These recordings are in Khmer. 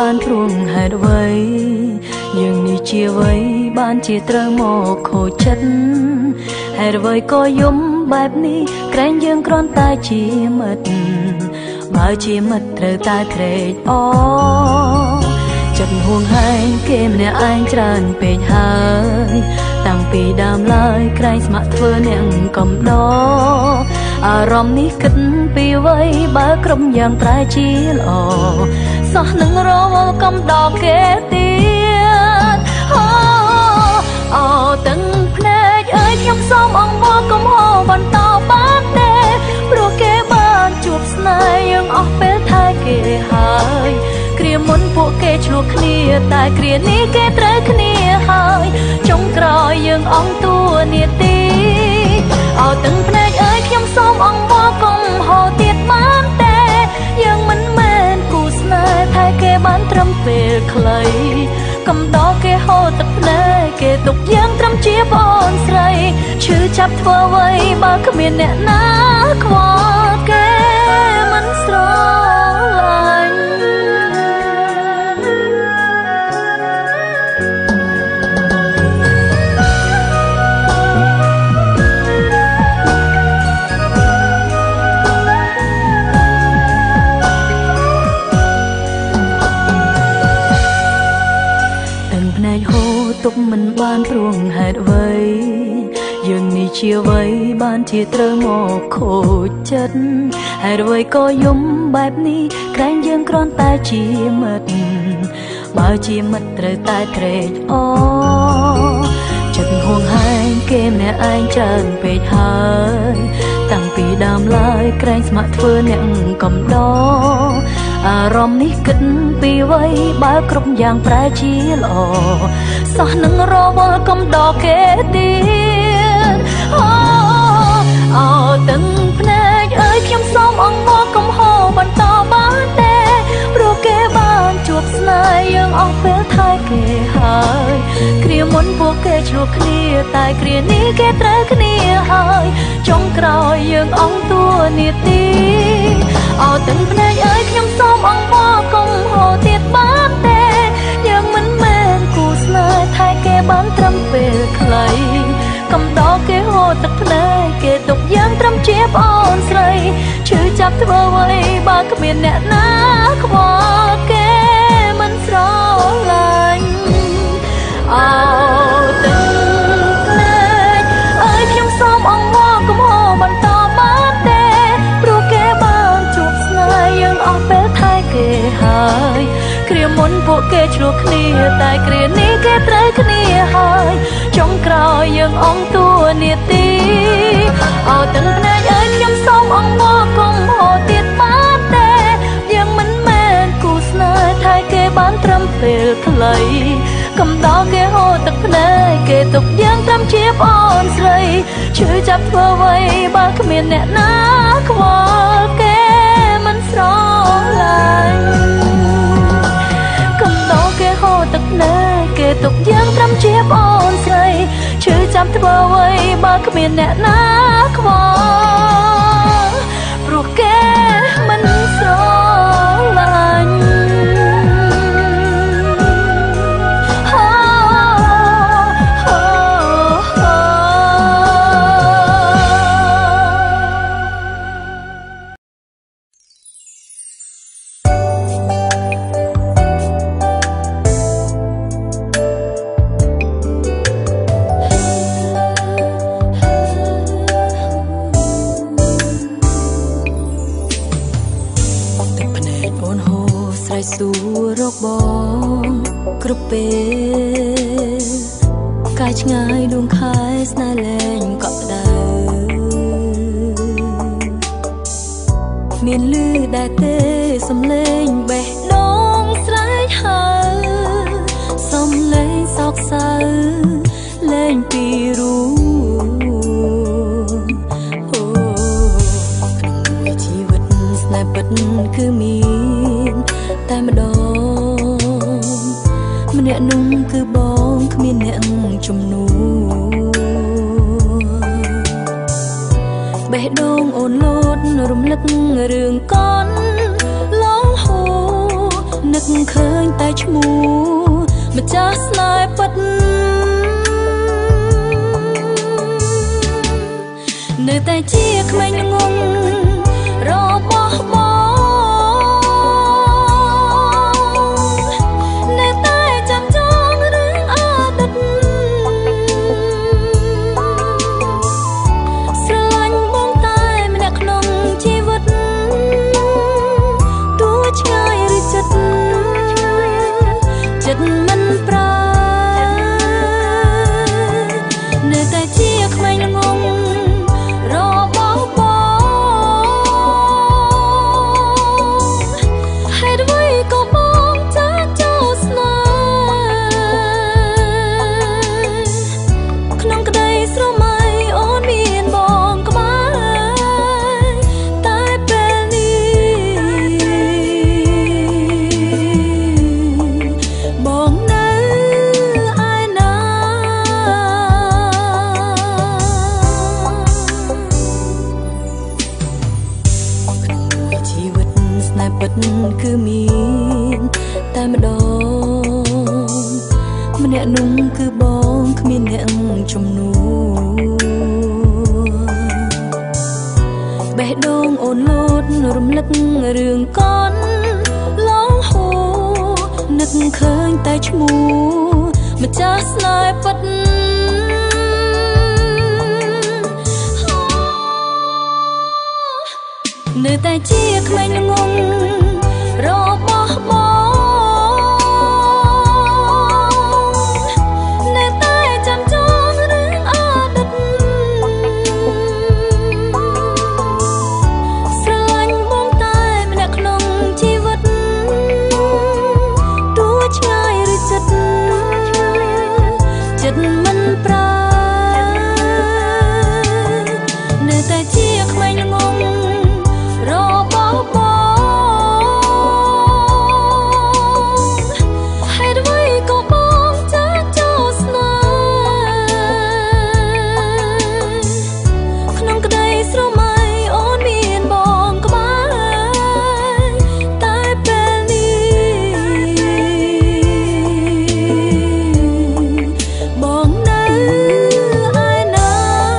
បានព្រួងហេតុអ្វីយើងនេះជាអ្វីបានជាត្រូវមកខូចចិត្តហេតុអ្វីក៏យំបែបនេះក្រែងយើងគ្រាន់តែជាមិត្តបើជាមិត្តត្រូវតែត្រេកអរចិត្តហួងហែងគេម្នាក់ឯងច្រើនពេកហើយតាំងពីដើមឡើយក្រែងស្ម័គ្រធ្វើអ្នកកំដរអារម្មណ៍នេះគិតពីអ្វីបើក្រុមយ៉ាងប្រែជាល្អសោះនឹងរវល់កំដរគេទៀតអូទាំងភ្នែកអើយខ្ញុំសូមអង្វរកុំហៅបន្តបានទេព្រោះគេបានជួបស្នេហ៍យើងអស់ពេលថែគេហើយគ្រាមុនពួកគេឆ្លោះគ្នាតែគ្រានេះគេត្រូវគ្នាហើយចុងក្រោយយើងអងតួនាទីទាំងភ្នែកអើយខ្ញុំសូមអង្វរកុំហៅទៀតបានទេយើងមិនមែនគូស្នេហ៍ថែគេបានត្រឹមពេលខ្លីកំដរគេហូរទឹកភ្នែកគេទុកយើងត្រឹមជាប្អូនស្រីឈឺចាប់ធ្វើអ្វីបើគ្មានអ្នកណាខ្វល់គេមិនស្រឡាញ់ទុកមិនបានព្រួងហេតុអ្វីយើងនេះជាអ្វីបានជាត្រូវមកខូចចិត្តហេតុអ្វីក៏យំបែបនេះក្រែងយើងគ្រាន់តែជាមិត្តបើជាមិត្តត្រូវតែត្រេកអរចិត្តហួងហែងគេម្នាក់ឯងច្រើនពេកហើយតាំងពីដើមឡើយក្រែងស្ម័គ្រធ្វើអ្នកកំដរអារម្មណ៍នេះគិតពីអ្វីបើគ្រប់យ៉ាងប្រែជាល្អសោះនឹងរវល់កំដរគេទៀតទាំងភ្នែកអើយខ្ញុំសូមអង្វរកុំហៅបន្តបានទេព្រោះគេបានជួបស្នេហ៍យើងអស់ពេលថែគេហើយគ្រាមុនពួកគេឆ្លោះគ្នាតែគ្រានេះគេត្រូវគ្នាហើយចុងក្រោយយើងអងតួនាទីទាំងភ្នែកអើយខ្ញុំសូមអង្វរកុំហៅទៀតបានទេយើងមិនមែនគូស្នេហ៍ថែគេបានត្រឹមពេលខ្លីកំដរគេហូរទឹកភ្នែកគេទុកយើងត្រឹមជាប្អូនស្រីឈឺចាប់ធ្វើអ្វីបើគ្មានអ្នកណាខ្វល់គេមិនស្រឡាញ់ទាំងភ្នែកអើយខ្ញុំសូមអង្វរកុំហៅបន្តបានទេព្រោះគេបានជួបស្នេហ៍យើងអស់ពេលថែគេហើយគ្រាមុនពួកគេឆ្លោះគ្នាតែគ្រានេះគេត្រូវគ្នាហើយចុងក្រោយយើងអងតួនាទីទាំងភ្នែកអើយខ្ញុំសូមអង្វរកុំហៅទៀតបានទេយើងមិនមែនគូស្នេហ៍ថែគេបានត្រឹមពេលខ្លីកំដរគេហូរទឹកភ្នែកគេទុកយើងត្រឹមជាប្អូនស្រីឈឺចាប់ធ្វើអ្វីបើគ្មានអ្នកណាខ្វល់គេមិនស្រឡាញ់កំដរគេហូរទឹកភ្នែកគេទុកយើងត្រឹមជាប្អូនស្រីឈឺចាប់ធ្វើអ្វីបើគ្មានអ្នកណាខ្វល់ព្រោះគេមិនស្រឡាញ់សួររកបងគ្រប់ពេលកាយឆ្ងាយដួងខែស្នេហ៍លែងកក់ក្ដៅមានលឺដែរទេសំឡេងបេះដូងស្រែកហៅសំឡេងសោកសៅលែងពីរូក្នុងមួយជីវិតស្នេហ៍ពិតគឺមានតែម្ដងម្នាក់នោះគឺបងគ្មានអ្នកជំនួសបេះដូងអូនលោតរំលឹករឿងកូនឡងហូនឹកឃើញតែឈ្មោះម្ចាស់ស្នេហ៍ពិតនៅតែជាក្មេងល្ងងរបស់បងនៅតែចាំចងរឿងអតីតស្រឡាញ់បងតែម្នាក់ក្នុងជីវិតទោះឆ្ងាយឬចិត្តមិនប្រែនៅតែជាក្មេងល្ងងរបស់បងហេតុអ្វីក៏បងចាស់ចូលស្នេហ៍ក្នុងក្តីស្រមៃអូនមានបងក្បែរតែពេលនេះបងនៅឯណាក្នុងជីវិតស្នេហ៍ពិតគឺមានតែម្ដងម្នាក់នោះគឺបងគ្មានអ្នកជំនួសបេះដូងអូនលោតរំលឹករឿងកូនឡងហួរនឹកឃើញតែឈ្មោះម្ចាស់ស្នេហ៍ពិតនៅតែជាក្មេងល្ងងរបស់បងនៅតែចាំចងរឿងអតីតស្រឡាញ់បងតែម្នាក់ក្នុងជីវិតទោះឆ្ងាយឬចិត្តមិនប្រែនៅតែជាក្មេងល្ងងរបស់បងហេតុអ្វីក៏បងចាស់ចូលស្នេហ៍ក្នុងក្តីស្រមៃអូនមានបងក្បែរតែពេលនេះបងនៅឯណា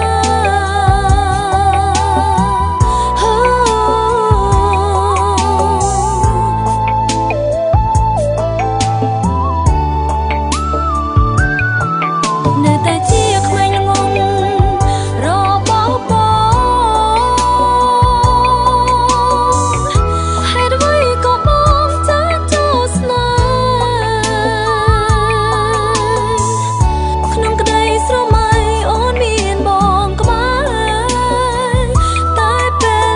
នៅតែជាក្មេងល្ងងរបស់បងហេតុអ្វីក៏បងចាស់ចូលស្នេហ៍ក្នុងក្តីស្រមៃអូនមានបងក្បែរតែពេល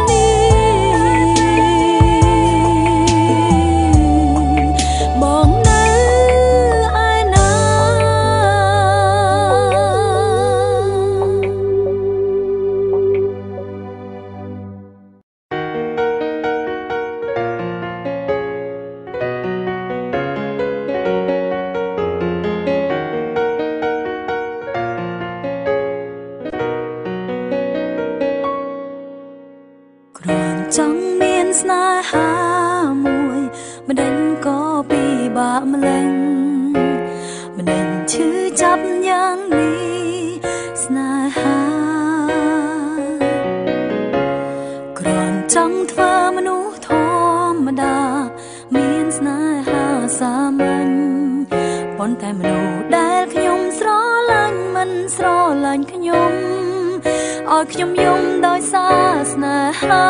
នេះបងនៅឯណា គ្រាន់ចង់មានស្នេហាមួយមិនដឹងក៏ពិបាកម្ល៉េះមិនដឹងឈឺចាប់យ៉ាងនេះស្នេហាគ្រាន់ចង់ធ្វើមនុស្សធម្មតាមានស្នេហាសាមញ្ញប៉ុន្តែមនុស្សដែលខ្ញុំស្រឡាញ់មិនស្រឡាញ់ខ្ញុំឲ្យខ្ញុំយំដោយសារស្នេហា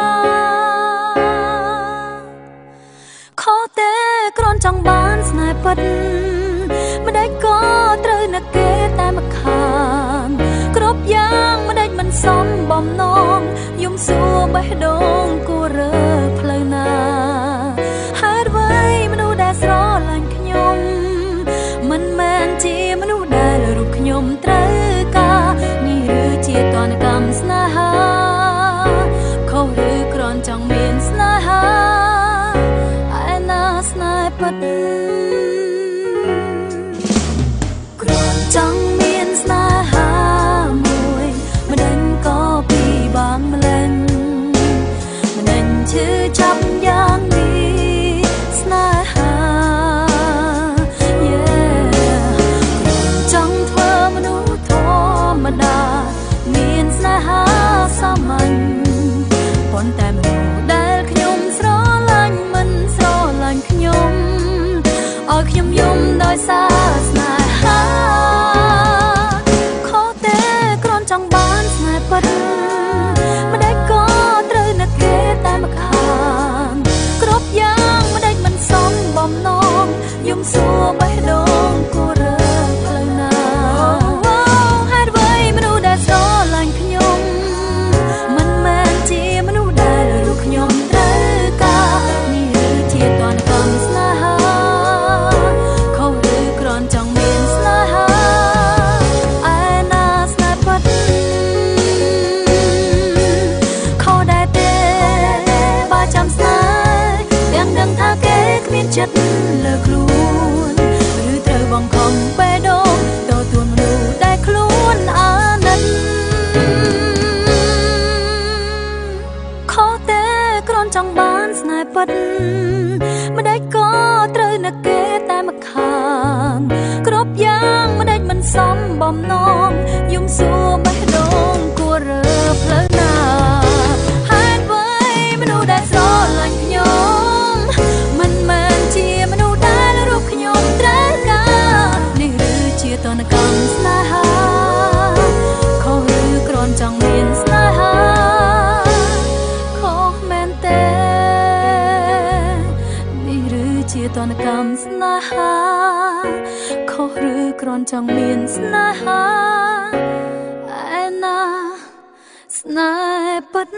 ខុសទេគ្រាន់ចង់បានស្នេហ៍ពិតមិនដេចក៏ត្រូវនឹកគេតែម្ខាងគ្រប់យ៉ាងមិនដេចមិនសមបំណងយំសួរបេះដូងគួររើផ្លូវណាហេតុអ្វីមនុស្សដែលស្រឡាញ់ខ្ញុំមិនមែនជាមនុស្សដែលរូបខ្ញុំត្រូវការនេះឬជាតនកម្មស្នេហាខុសឬគ្រាន់ចង់មានស្នេហាឯណាស្នេហ៍ពិតគ្រាន់ចង់មានស្នេហាមួយមិនដឹងក៏ពិបាកម្ល៉េះចិត្តលើខ្លួនឬត្រូវបងខំបេះដូងតទួនមនុស្សដែលខ្លួនអាណិតខុសតែគ្រាន់ចង់បានស្នេហ៍ពិតម្ដេចក៏ត្រូវនឹកគេតែម្ខាងគ្រប់យ៉ាងម្ដេចមិនសមបំណងយំសួរបេះដូងគួររើផ្លូវណាហេតុអ្វីមនុស្សដែលស្រឡាញ់ខ្ញុំមិនមែនជាមនុស្សដែលរូបខ្ញុំត្រូវការនេះឬជាតនកម្មស្នេហាខុសឬគ្រាន់ចង់មានស្នេហាខុសមែនទេនេះឬជាតនកម្មស្នេហាខុសឬគ្រាន់ចង់មានស្នេហាឯណាស្នេហ៍ពិត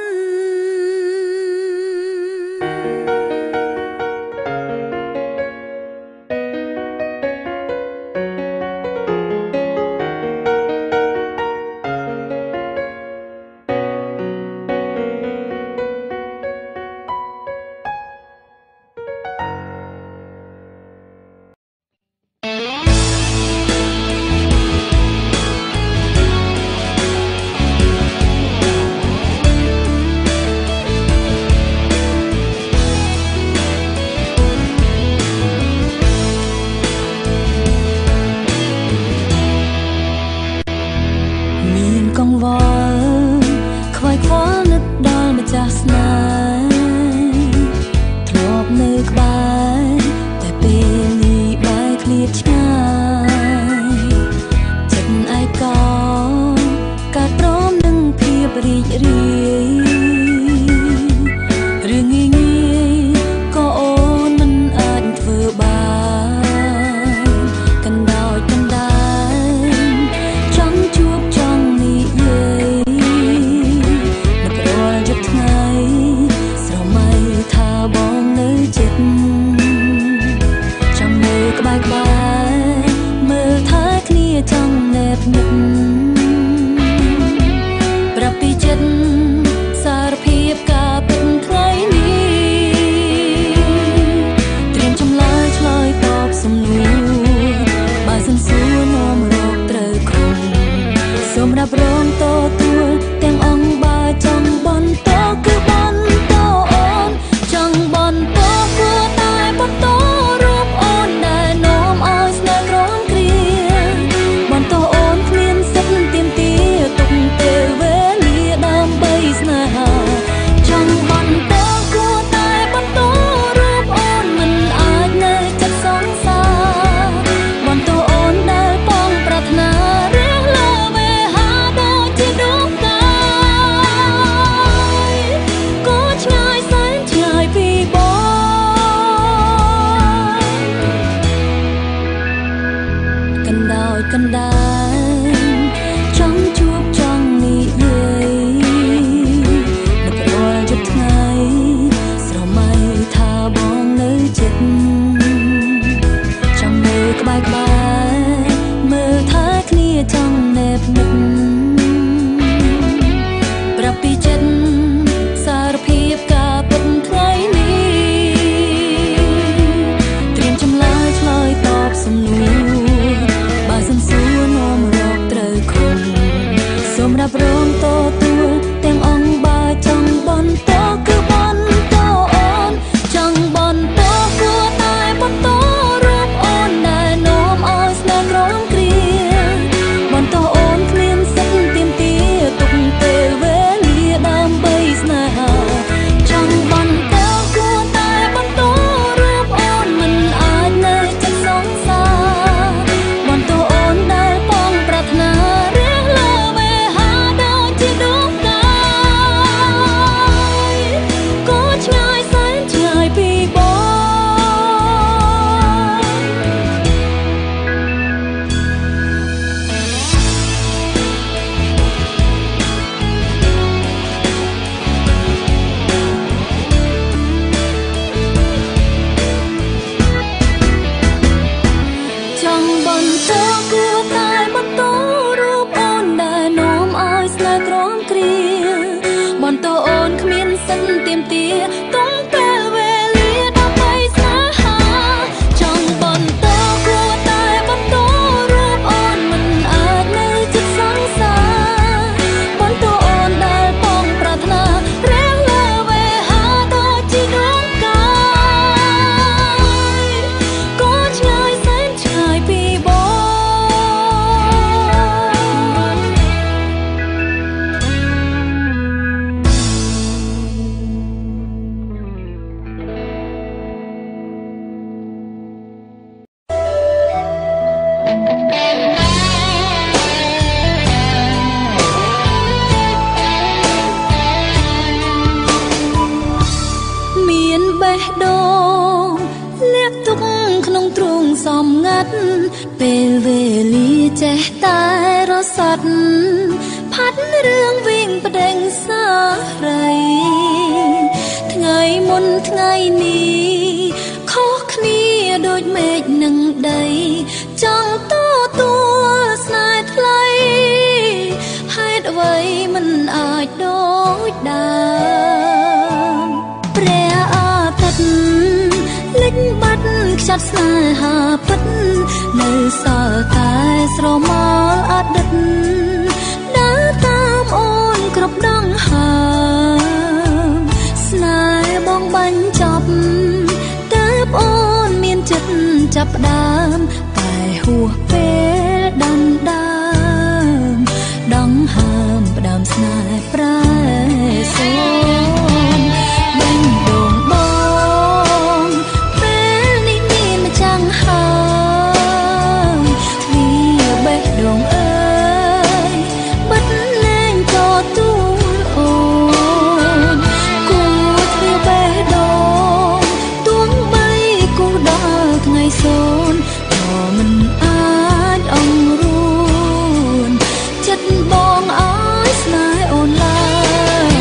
ចេះតែរសាត់ផាត់រឿងវិញប្តេងសារីថ្ងៃមុនថ្ងៃនេះខុសគ្នាដូចមេឃនឹងដីចង់ទទួលស្នេហ៍ថ្លៃហេតុអ្វីមិនអាចដូចដើមព្រះអាទិត្យលិចបាត់ខ្ចាត់ស្នេហាពិតនៅសល់តែស្រមោលអតីតដើរតាមអូនគ្រប់ដងហើមស្នេហ៍បងបាញ់ចប់តើបអូនមានចិត្តចាប់ផ្ដើមតែហួសពេលដំដើមដងហើមផ្ដើមស្នេហ៍ប្រែសូនបេះដូងបងពេលនេះមានម្ចាំងហើយវាបេះដូងអើយបិទលែងទទួលអូនគួរធ្វើបេះដូងទួងបីគូដល់ថ្ងៃសូនក៏មិនអាចអង្រួនចិត្តបងអើយស្នេហ៍អូនឡើយ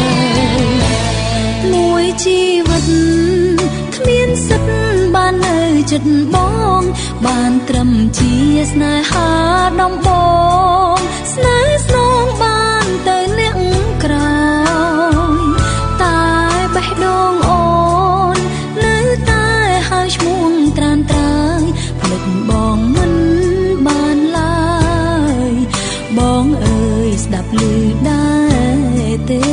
មួយជីវិតគ្មានសិទ្ធបាននៅចិត្តបងបានត្រឹមជាស្នេហាដំបងស្នេហ៍ស្នងបានទៅអ្នកក្រោយតែបេះដូងអូននៅតែហើយឈ្មោះត្រានត្រើយភ្លេចបងមិនបានឡើយបងអើយស្ដាប់ឮដែរទេ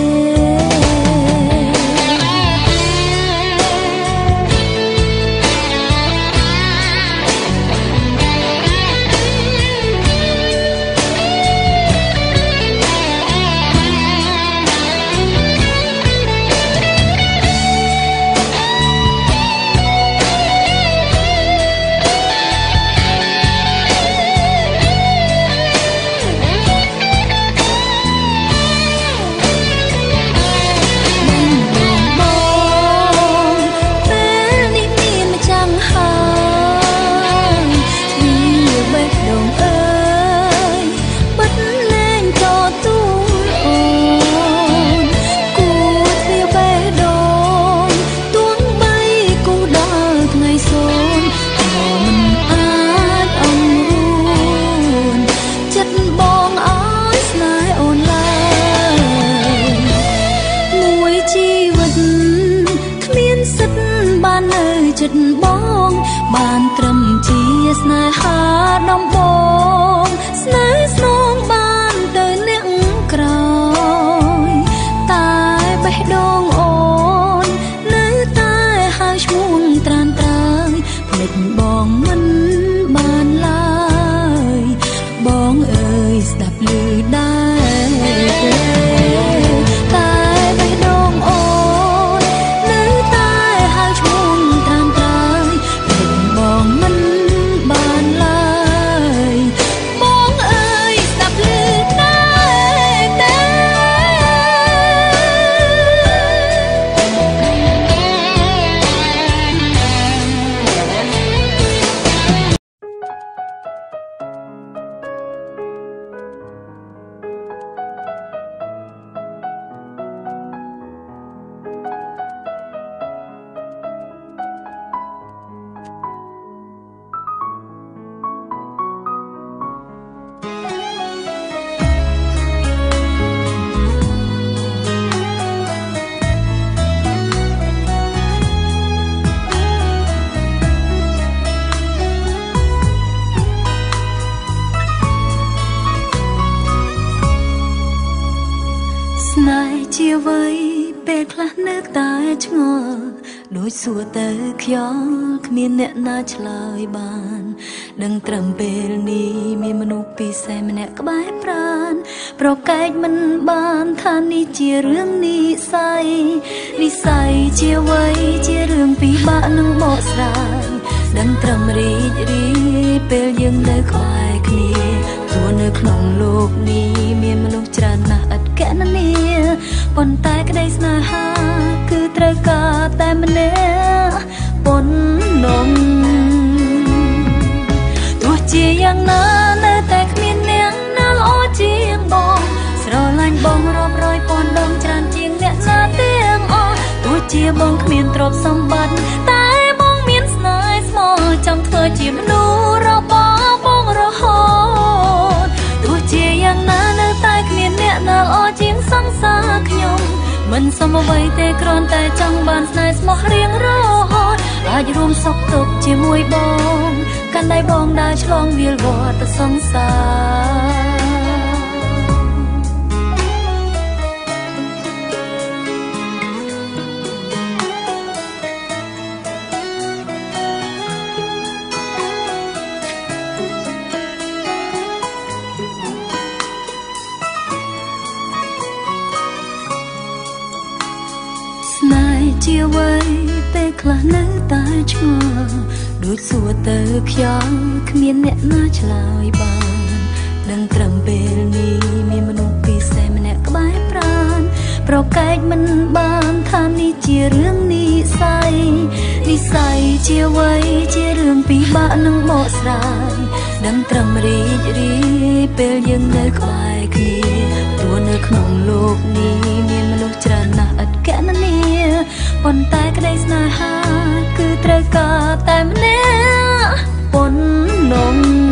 បានត្រឹមជាស្នេហាដំបងស្នេហ៍ស្នងបានទៅអ្នកក្រោយតែបេះដូងអូននៅតែហើយឈ្មោះត្រានត្រើយភ្លេចបងមិនបានឡើយបងអើយស្ដាប់ឮដែរទេតែបេះដូងអូននៅតែហើយឈ្មោះត្រានត្រើយបងមិនបានឡើយបងអើយស្ដាប់ឮដែរទេស្នេហ៍ជាអ្វីពេលខ្លះនៅតែឆ្ងល់ដូចសួរទៅខ្យល់គ្មានអ្នកណាឆ្លើយបានដឹងត្រឹមពេលនេះមានមនុស្សពិសេសម្នាក់ក្បែរប្រាណប្រកែកមិនបានថានេះជារឿងនិស្ស័យនិស្ស័យជាអ្វីជារឿងពិបាកនឹងបកស្រាយដឹងត្រឹមរីករាយពេលយើងនៅក្បែរគ្នាទោះនៅក្នុងលោកនេះមានមនុស្សច្រើនណាស់ឥតកណនាប៉ុន្តែក្តីស្នេហាគឺត្រូវការតែម្នាក់ប៉ុណ្ណោះទោះជាយ៉ាងណានៅតែគ្មានបងគ្មានទ្រព្យសម្បត្តិតែបងមានស្នេហ៍ស្មោះចង់ធ្វើជាមនុស្សរបស់បងរហូតទោះជាយ៉ាងណានៅតែគ្មានអ្នកណាល្អជាងសង្សារខ្ញុំមិនសមអ្វីទេគ្រាន់តែចង់បានស្នេហ៍ស្មោះរៀងរហូតអាចរួមសុខទុក្ខជាមួយបងកាន់ដៃបងដើរឆ្លងវាលវត្តទៅសង្សារជាអ្វីពេលខ្លះនៅតែឆ្ងល់ដូចសួរទៅខ្យល់គ្មានអ្នកណាឆ្លើយបានដឹងត្រឹមពេលនេះមានមនុស្សពិសេសម្នាក់ក្បែរប្រាណប្រកែកមិនបានថានេះជារឿងនិស័យជាអ្វីជារឿងពិបាកនឹងបកស្រាយដឹងត្រឹមរីករាយពេលយើងនៅក្បែរគ្នាទោះនៅក្នុងលោកនេះមានមនុស្សច្រើនណាស់ឥតកណនាប៉ុន្តែក្តីស្នេហាគឺត្រូវការតែម្នាក់ប៉ុណ្ណឹង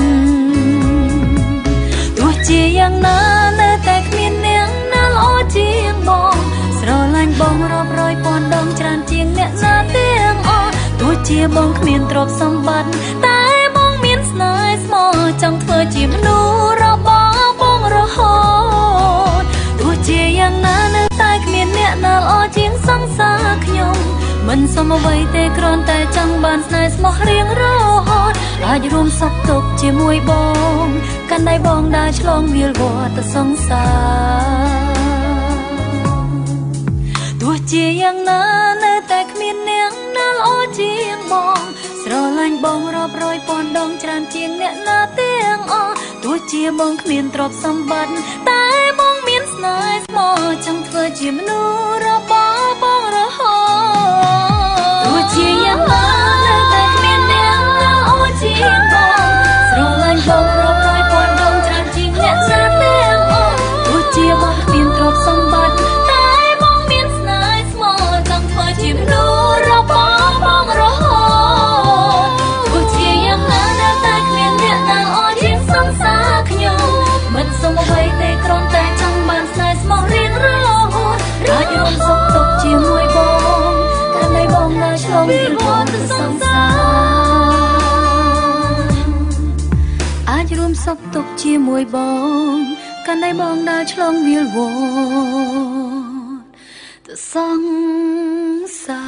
ទោះជាយ៉ាងណានៅតែគ្មានអ្នកណាល្អជាងបងស្រឡាញ់បងរាប់រយពាន់ដងច្រើនជាងអ្នកណាទាំងអស់ទោះជាបងគ្មានទ្រព្យសម្បត្តិតែបងមានស្នេហ៍ស្មោះចង់ធ្វើជាមនុស្សរបស់បងរហូតទោះជាយ៉ាងណានៅតែគ្មានអ្នកណាល្អជាងសង្សារខ្ញុំមិនសមអ្វីទេគ្រាន់តែចង់បានស្នេហ៍ស្មោះរៀងរហូតអាចរួមសុខទុក្ខជាមួយបងកាន់ដៃបងដើរឆ្លងវាលវត្តទៅសង្សារទោះជាយ៉ាងណានៅតែគ្មានអ្នកណាល្អជាងបងស្រឡាញ់បងរាប់រយពាន់ដងច្រើនជាងអ្នកណាទាំងអស់ទោះជាបងគ្មានទ្រព្យសម្បត្តិតែបងមានស្នេហ៍ស្មោះចង់ធ្វើជាមនុស្សរបស់បងរហូតទោះជាយ៉ាងណានៅតែគ្មានអ្នកណាល្អជាងបងស្រឡាញ់បងរាប់រយពាន់ដងច្រើនជាងអ្នកណាទាំងអស់ទោះជាបងគ្មានទ្រព្យសម្បត្តិតែបងមានស្នេហ៍ស្មោះចង់ធ្វើជាមនុស្សរបស់បងរហូតទោះជាយ៉ាងណានៅតែគ្មានអ្នកណាល្អជាងសង្សារខ្ញុំមិនសមអ្វីទេគ្រាន់តែចង់បានស្នេហ៍ស្មោះរៀងរហូតអាចរួមសុខទុក្ខជាមួយបងកាន់ដៃបងដើរឆ្លងវាលវត្តទៅសង្សារអាចរួមសុខទុក្ខជាមួយបងកាន់ដៃបងដើរឆ្លងវាលវត្តទៅសង្សារ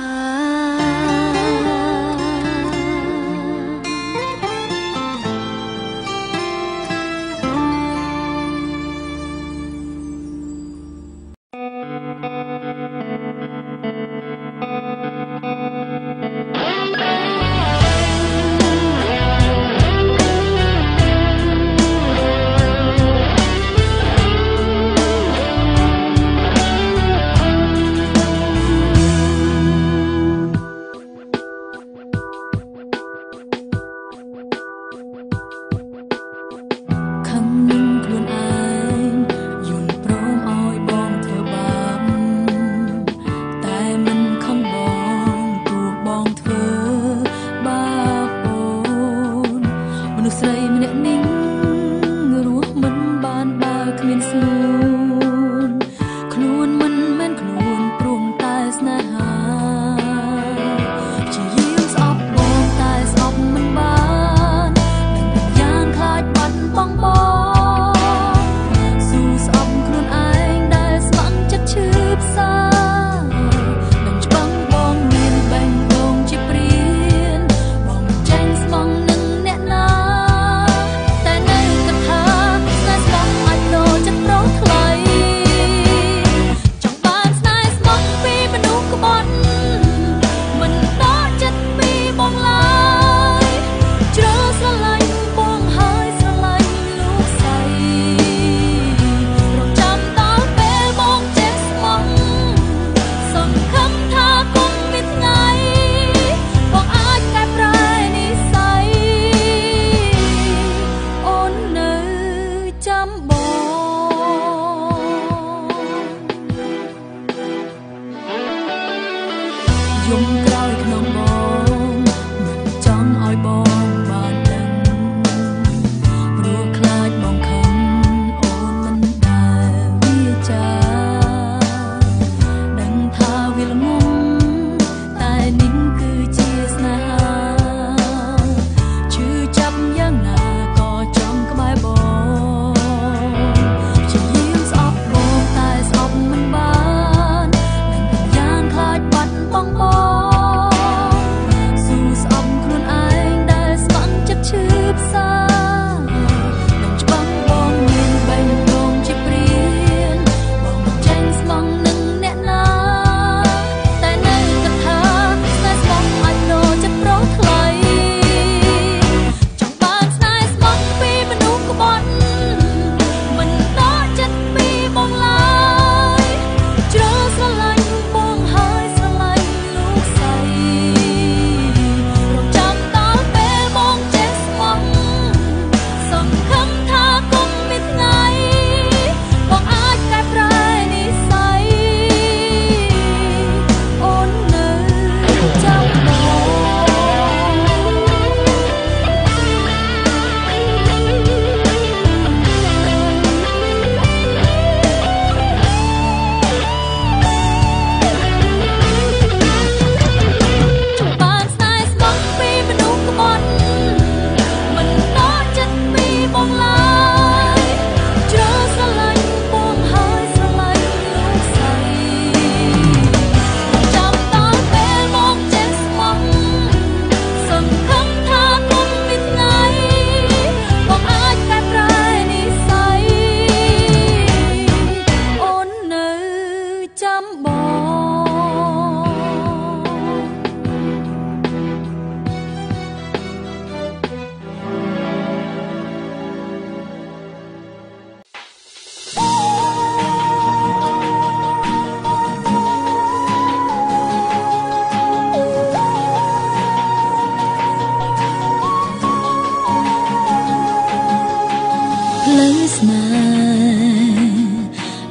ថ្លៃ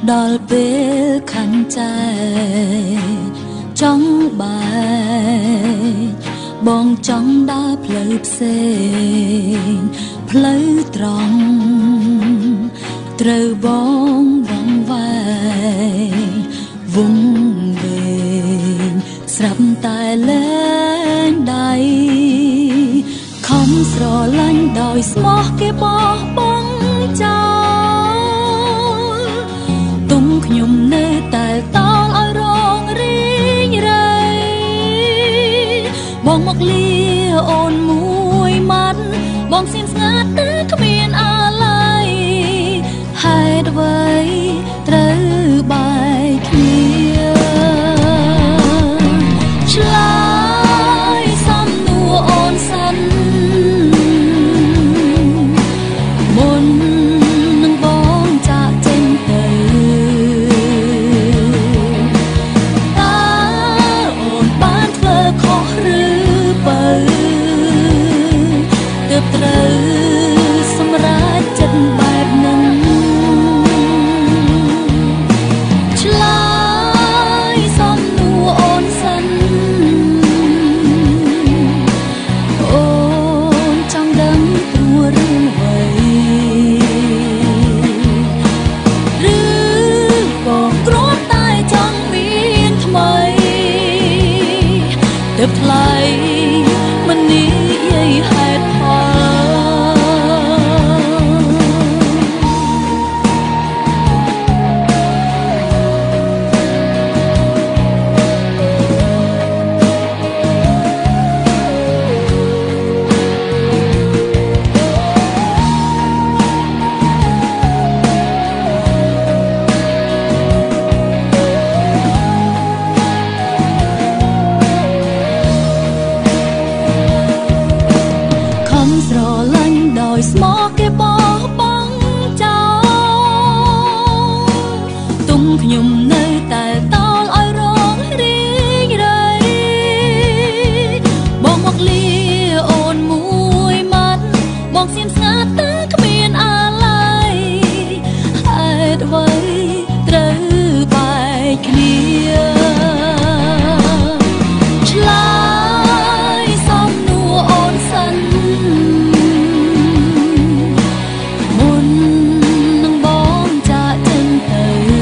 ដល់ពេលខាងใจចង់បែកបងចង់ដើរផ្លូវផ្សេងផ្លូវត្រង់ត្រូវបងរងវែងវងវែងស្រាប់តែលែងដៃខំស្រឡាញ់ដោយស្មោះគេបោះបង់ចោលទុំខ្ញុំនៅតែតោលឲ្យរងរីងរៃបងមកលាអូនមួយម៉ាត់បងស្ងៀមស្ងាត់តែគ្មានអាឡ័យហេតុអ្វីត្រូវបែកគ្នាឆ្លើយសំណួរអូនសិនមុននឹងបងចាក់ចេញទៅតើអូនបានធ្វើខុសឬបើទើបត្រូវសម្រេចចិត្តបែបហ្នឹងឆ្លើយសំណួរអូនសិនអូនចង់ដឹងព្រោះរឿងអ្វីឬបងគ្រាន់តែចង់មានថ្មីទើបថ្លៃមិននិយាយហេតុផលស្រឡាញ់ដោយស្មោះគេបោះបង់ចោលទុំខ្ញុំនៅតែតោលឲ្យរងរីងរៃបងមកលាអូនមួយម៉ាត់បងស្ងៀមស្ងាត់តែគ្មានអាឡ័យហេតុអ្វីត្រូវបែកគ្នាឆ្លើយសំណួរអូនសិនមុននឹងបងចាក់ចេញទៅ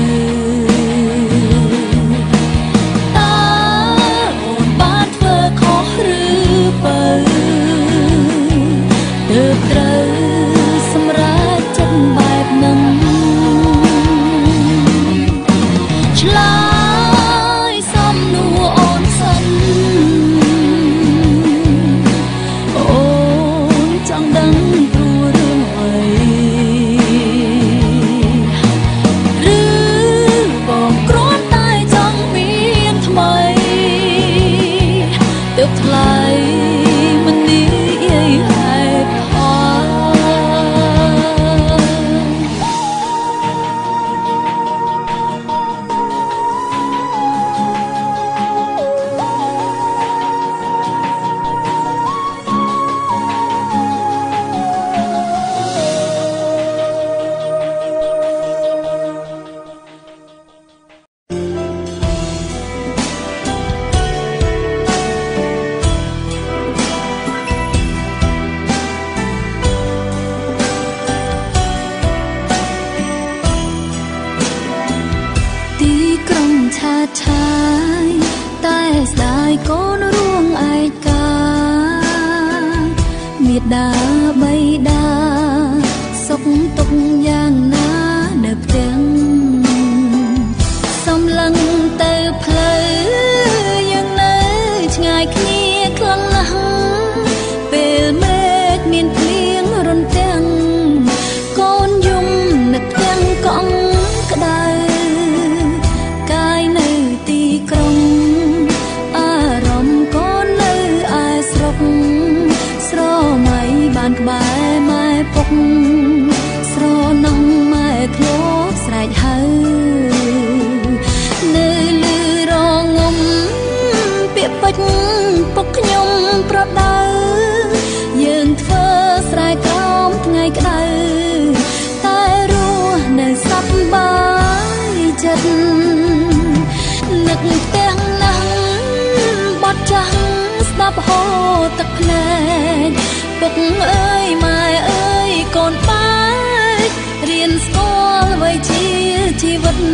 តើអូនបានធ្វើខុសឬបើទើបត្រូវសម្រេចចិត្តបែបហ្នឹងឆ្លើយសំណួរអូនសិនអូនចង់ដឹងព្រោះរឿងអ្វីឬបងគ្រាន់តែចង់មានថ្មីទើបថ្លៃមិននិយាយហេតុផលទីក្រុងឆាតឆាយតែស្ដាយកូនរួងឯកាមេដាបៃតាសុខទុក្ខយ៉ាងណានៅផ្ទាំងសំឡឹងទៅផ្លូវយ៉ាងនៅឆ្ងាយគ្នាខ្លាំងណាស់ពេលមេឃមានភ្លៀងរន្ទាំងកូនយំនឹកទាំងកង់ក្តៅកាយនៅទីក្រុងអារម្មណ៍កូននៅឯស្រុកស្រមៃបានក្បែរម៉ែពុកស្រណងចិត្តនឹកទាំងណាស់បាត់ចាំងស្ដាប់ហូរទឹកភ្នែកពុកអើយម៉ែអើយកូនបាយរៀនស្គាល់អ្វីជាជីវិត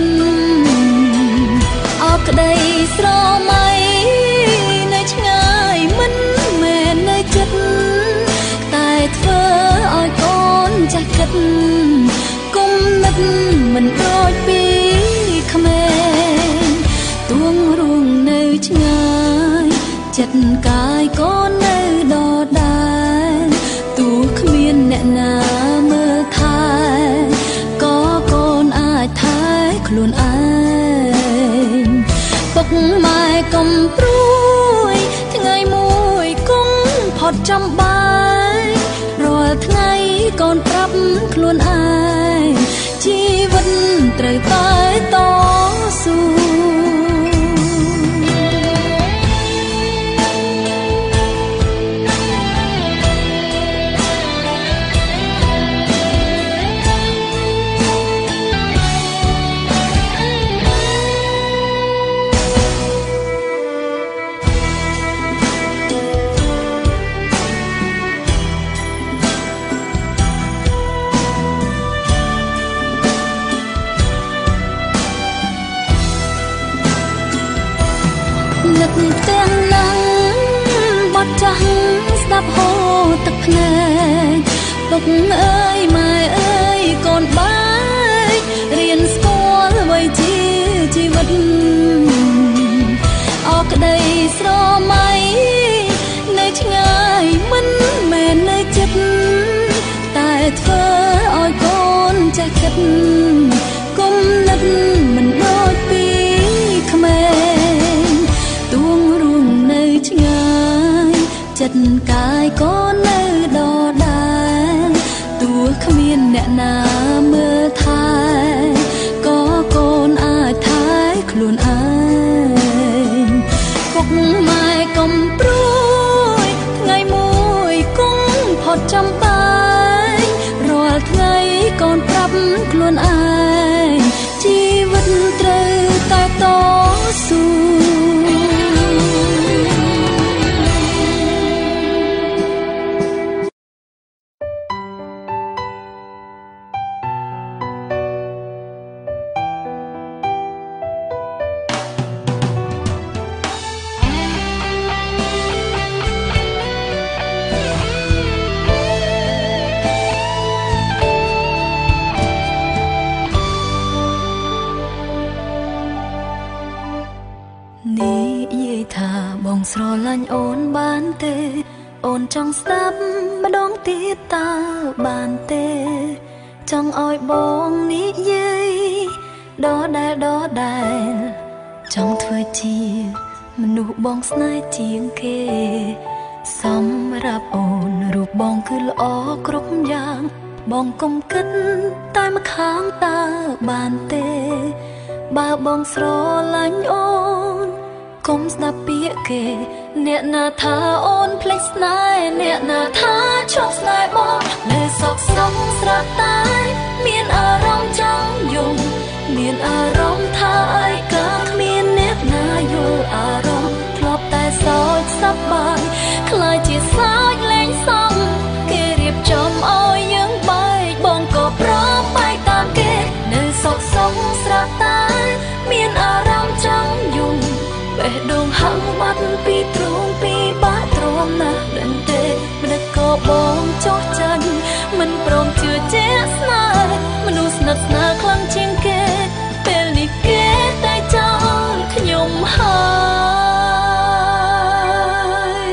អរក្តីស្រមៃនៅឆ្ងាយមិនមែននៅចិត្តតែធ្វើឲ្យកូនចាស់គិតគុំនឹកមិនដូចពីក្មេងទួងរួងនៅឆ្ងាយចិត្តកាយកូននៅដដែលទូគ្មានអ្នកណាមើលថែក៏កូនអាចថែខ្លួនឯងពុកម៉ែកុំព្រួយថ្ងៃមួយគង់ផុតចំបាយរាល់ថ្ងៃកូនប្រាប់ខ្លួនឯងជីវិតត្រូវតែតស៊ូនឹកទាំងណាស់បាត់ចាំងស្ដាប់ហូរទឹកភ្នែកពុកអើយម៉ែអើយកូនបាយរៀនស្គាល់អ្វីជាជីវិតអរក្តីស្រមៃនៅឆ្ងាយមិនមែននៅចិត្តតែធ្វើឲ្យកូនចាស់គិតគុំនឹកមិនដូចពីក្មេងទួងរួងនៅឆ្ងាយចិត្តកាយកូននៅដដែលទួគ្មានអ្នកណាមើលថែក៏កូនអាចថែខ្លួនឯងពុកម៉ែកុំព្រួយថ្ងៃមួយគង់ផុតចំបាយរាល់ថ្ងៃកូនប្រាប់ខ្លួនឯងជីវិតត្រូវតែតស៊ូស្រឡាញ់អូនបានទេអូនចង់ស្ដាប់ម្ដងទៀតតើបានទេចង់ឲ្យបងនិយាយដដែលចង់ធ្វើជាមនុស្សបងស្នេហ៍ជាងគេសម្រាប់អូនរូបបងគឺល្អគ្រប់យ៉ាងបងកុំគិតតែម្ខាងតើបានទេបើបងស្រឡាញ់អូនកុំស្ដាប់ពាក្យគេអ្នកណាថាអូនភ្លេចស្នេហ៍អ្នកណាថាឈប់ស្នេហ៍បងនៅសោកស្ស្រស់តែមានអារម្មណ៍ចង់យំមានអារម្មណ៍ថាឯកាគ្មានអ្នកណាយល់អារម្មណ៍ធ្លាប់តែសោកសប្បាយខ្លាចជាសោកលែងសមគេរៀបចំឲ្យយើងបែកបងក៏ព្រមបែកតាមគេនៅសោកស្រស់តែមានអារម្មណ៍ចង់យំបេះដូងហឹងបាត់ពីទ្រូងពីបាក់ទ្រាំណាស់ដឹងទេមិនដឹកក៏បងចោះចាញ់មិនព្រមជឿជាក់ស្នេហ៍មនុស្សស្និទ្ធស្នាលខ្លាំងជាងគេពេលនេះគេតែចោលខ្ញុំហើយ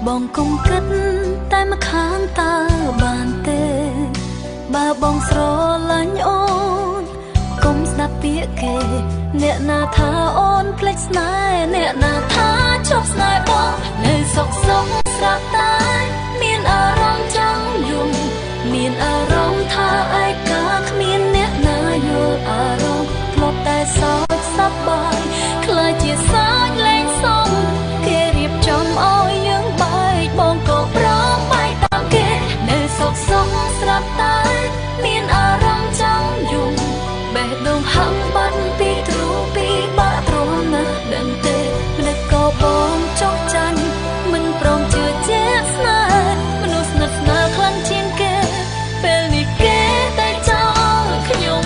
បងកុំគិតតែម្ខាងតើបានទេបើបងស្រឡាញ់អូនកុំស្ដាប់ពាក្យគេអ្នកណាថាអូនភ្លេចស្នេហ៍អ្នកណាថាឈប់ស្នេហ៍បងនៅសុខស្រាប់តែមានអារម្មណ៍ចង់យំមានអារម្មណ៍ថាឯកាគ្មានអ្នកណាយល់អារម្មណ៍ធ្លាប់តែសោកសប្បាយខ្លាចជាសាច់លែងសមគេរៀបចំឲ្យយើងបែកបងក៏ប្រំបែកតាមគេនៅសុខស្រាប់តែមានអារម្មណ៍ចង់យំបេះដូងហាំបាត់ពីទ្រូងពីបាក់ទ្រាំណាស់ដឹងទេម្លេចក៏បងចុះចាញ់មិនព្រមជឿជាក់ស្នេហ៍មនុស្សស្និទ្ធស្នាលខ្លាំងជាងគេពេលនេះគេតែចោលខ្ញុំ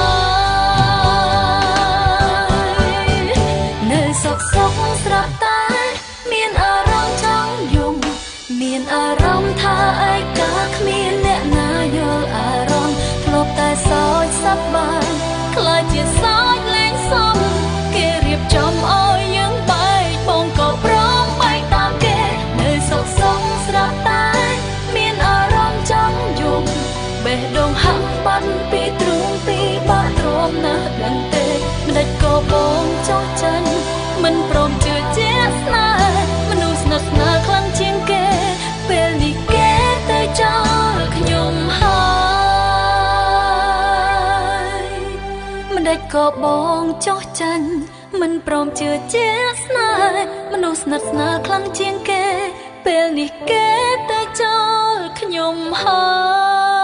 ហើយនៅសុខស្រាប់តែមានអារម្មណ៍ចង់យំមានអារម្មណ៍ថាឯកាគ្មានអ្នកណាយល់អារម្មណ៍ធ្លាប់តែសោកសប្បាយខ្លាចជាសោកលែងសមគេរៀបចំឲ្យយើងបែកបងក៏ព្រមបែកតាមគេនៅសុខស្រាប់តែមានអារម្មណ៍ចង់យំបេះដូងហាំបាត់ពីទ្រូងពីបាក់ទ្រាំណាស់ដឹងទេម្ដេចក៏បងចោះចាញ់មិនព្រមជឿជាក់ស្នេហ៍មនុស្សស្និទ្ធស្នាលខ្លាំងជាងគេពេលនេះគេទៅចោលខ្ញុំហើយម្ដេចក៏បងចោះចាញ់មិនព្រមជឿជាក់ស្នេហ៍មនុស្សស្និទ្ធស្នាលខ្លាំងជាងគេពេលនេះគេទៅចោលខ្ញុំហើយ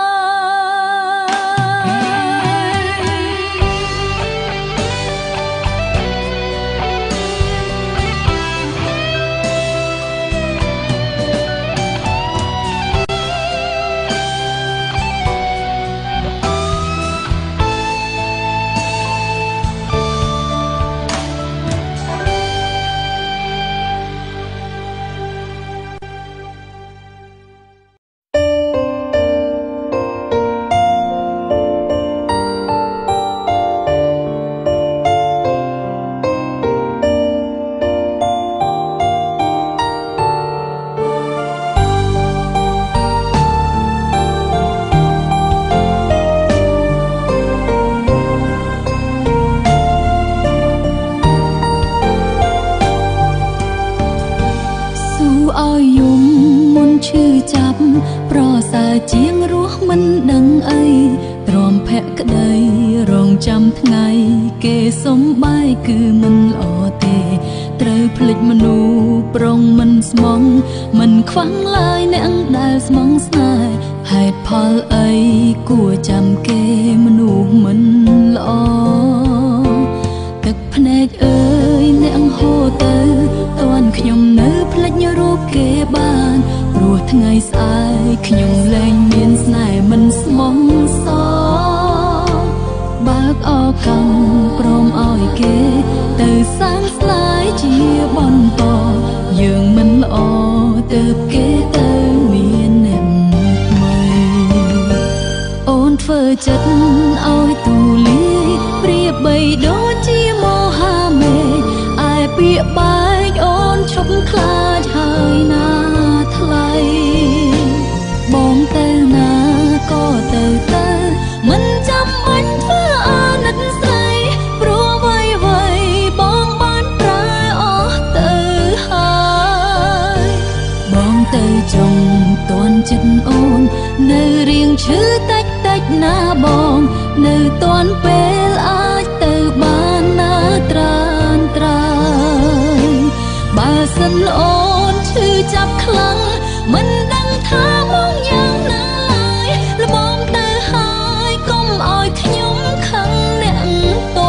ជាងរស់មិនដឹងអីទ្រាំភក្តីរងចាំថ្ងៃគេសុំបាយគឺមិនល្អទេត្រូវភ្លេចមនុស្សប្រុងមិនស្មងមិនខ្វាំងឡើយអ្នកដែលស្មងស្នេហ៍ហេតុផលអីគួរចាំគេមនុស្សមិនល្អទឹកភ្នែកអើយអ្នកហូរទៅតាន់ខ្ញុំនៅភ្លេចរូបគេបានព្រោះថ្ងៃស្អែកខ្ញុំលែងមានស្នេហ៍មិនស្មងសរបើកអរកម្មព្រមឲ្យគេទៅសាងស្លាយជាបន្តយើងមិនល្អទើបគេទៅមានអ្នកថ្មីអូនធ្វើចិត្តឲ្យទូលាយប្រៀបបីដូចជាមហាមេឃឯពាក្យបែកអូនឈប់ខ្លាចហើយណាថ្លៃបងទៅណាក៏ទៅមិនចាំបាច់ធ្វើអាណិតស្រីព្រោះអ្វីបងបានប្រើអស់ទៅហើយបងទៅចង់តន់ចិត្តអូននៅរៀងឈឺតិចណាបងនៅតន់ពេលអាចទៅបានណាត្រានត្រៃបើសិនអូនឈឺចាប់ខ្លាំងមិនដឹងថាបងយ៉ាងណាឡើយលបងទៅហើយកុំឲ្យខ្ញុំខឹងអ្នកត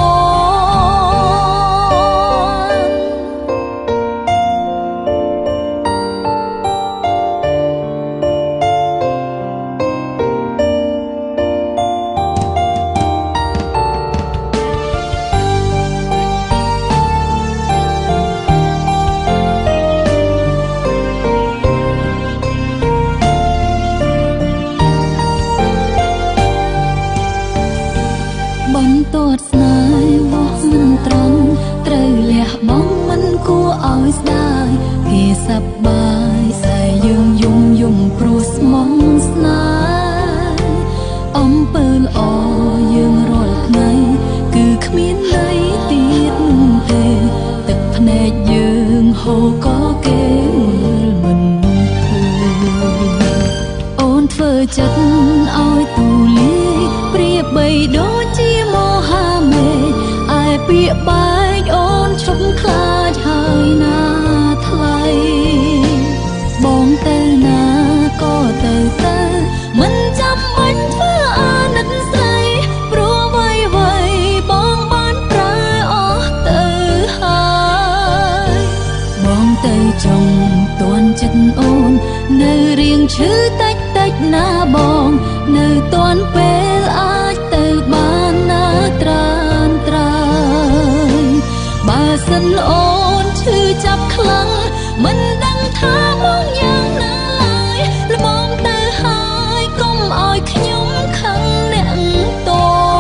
ចិត្តឲ្យទូលាយព្រាបបីដូចជាមហាមេឃឯពាក្យបែកអូនឈប់ខ្លាចហើយណាថ្លៃបងទៅណាក៏ទៅមិនចាំបាច់ធ្វើអាណិតស្រីព្រោះអ្វីបងបានប្រើអស់ទៅហើយបងទៅចង់ទាន់ចិត្តអូននៅរៀងឈឺតិចណាបងនៅទាន់ពេលអាចទៅបានណាត្រានត្រៃបើសិនអូនឈឺចាប់ខ្លាំងមិនដឹងថាបងយ៉ាងណាឡើយល្មមទៅហើយកុំឲ្យខ្ញុំខឹងអ្នកត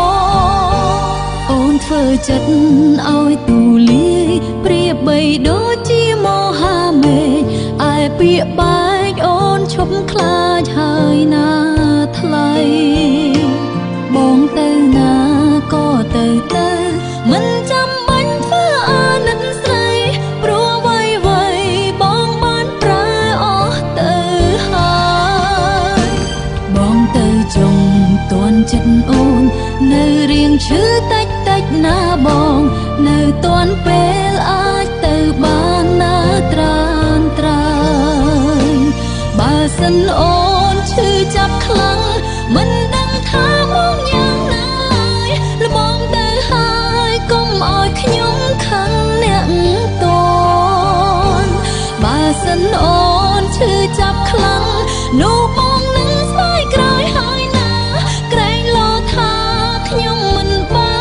អូនធ្វើចិត្តឲ្យទូលាយព្រាបបីដូចជាមហាមេឃឯពាក្យបែកអូនឈប់ខ្លាចហើយណាថ្លៃបងទៅណាក៏ទៅមិនចាំបាច់ធ្វើអាណិតស្រីព្រោះអ្វីបងបានប្រើអស់ទៅហើយបងទៅចង់ទាន់ចិត្តអូននៅរៀងឈឺតិចណាបងនៅទាន់ពេលអាចទៅបានណាត្រានត្រៃបើសិនអូនឈឺចាប់ខ្លាំងមិនដឹងថាមកយ៉ាងណាឡើយល្មមទៅហើយកុំឲ្យខ្ញុំខឹងអ្នកតន់បើសិនអូនឈឺចាប់ខ្លាំងនោះបងនឹងស្ដាយក្រោយហើយណាក្រែងលោថាខ្ញុំមិន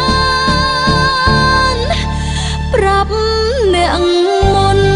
បានប្រាប់អ្នកមុន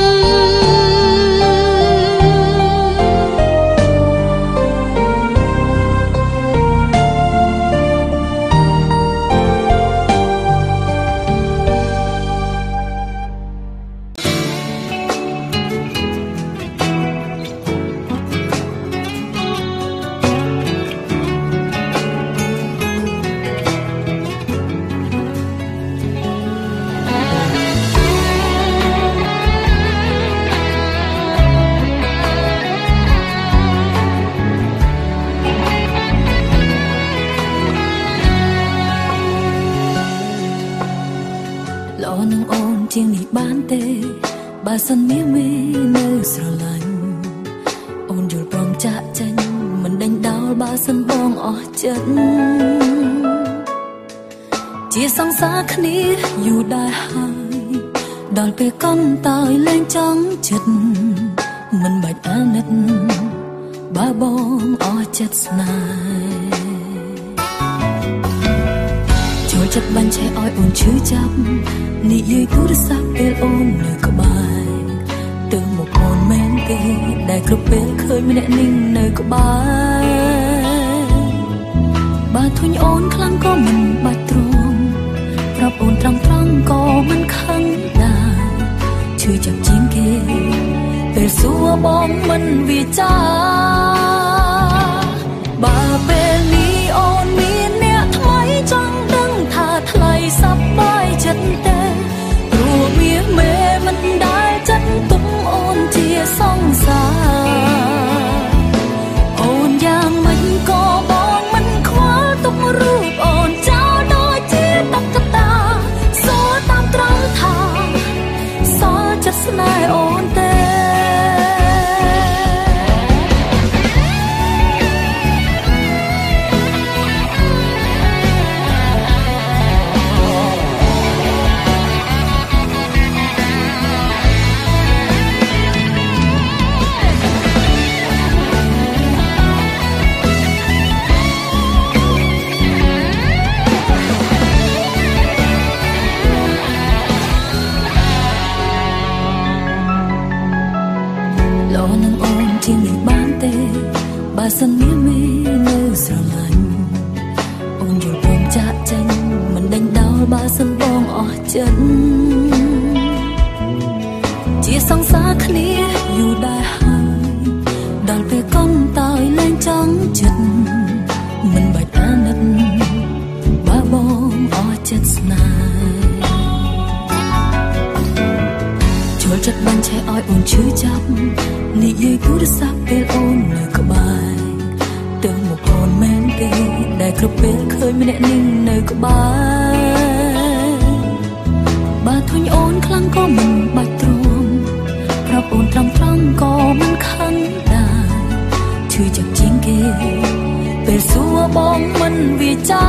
ជាងនេះបានទេបើសិនមាននៅស្រឡាញ់អូនយល់ព្រមចាក់ចេញមិនដេញដោលបើសិនបងអស់ចិត្តជាសង្សារគ្នាយូរដែរហើយដល់ពេលកន់តើយលែងចង់ចិត្តមិនបាច់អាណិតបើបងអស់ចិត្តស្នេហ៍ចូលចិត្តបាញ់ឆេះឲ្យអូនឈឺចាប់និយាយទូរស័ព្ទពេលអូននៅក្បែរទើបមកអូនមែនទេដែលគ្រប់ពេលឃើញម្នាក់នេះនៅក្បែរបើធុញអូនខ្លាំងក៏មិនបាច់ទ្រាំប្រាប់អូនត្រង់ក៏មិនខឹងដែរឈឺចាប់ជាងគេពេលសួរបងមិនវាចាបើពេលនេះអូនមានអ្នកថ្មីចង់ដឹងថាថ្លៃសប្បាយចិត្តទេព្រោះវាមេមិនដែលចិត្តទុកអូនជាសង្សារអូនយ៉ាងមិនក៏បងមិនខ្វល់ទុករូបអូនចោលដូចជាតកតាសួរតាមត្រង់ថាសល់ចិត្តស្នេហ៍អូនទេជាងនេះបានទេបើសិនមាននៅស្រឡាញ់អូនយល់ព្រមចាក់ចេញមិនដេញដោលបើសិនបងអស់ចិត្តជាសង្សារគ្នាយូរដែរហើយដល់ពេលកន់តើយលែងចង់ចិត្តមិនបាច់អាណិតបើបងអស់ចិត្តស្នេហ៍ចូលចិត្តបាញ់ឆេះឲ្យអូនឈឺចាប់និយាយទូរស័ព្ទពេលអូននៅក្បែរទម្នាក់នឹងនៅក្បែរបើធុញអូនខ្លាំងក៏មិនបាច់ទ្រាំប្រាប់អូនត្រង់ក៏មិនខឹងដែរឈឺจากជាងគេពេលសួរបងមិនវាចា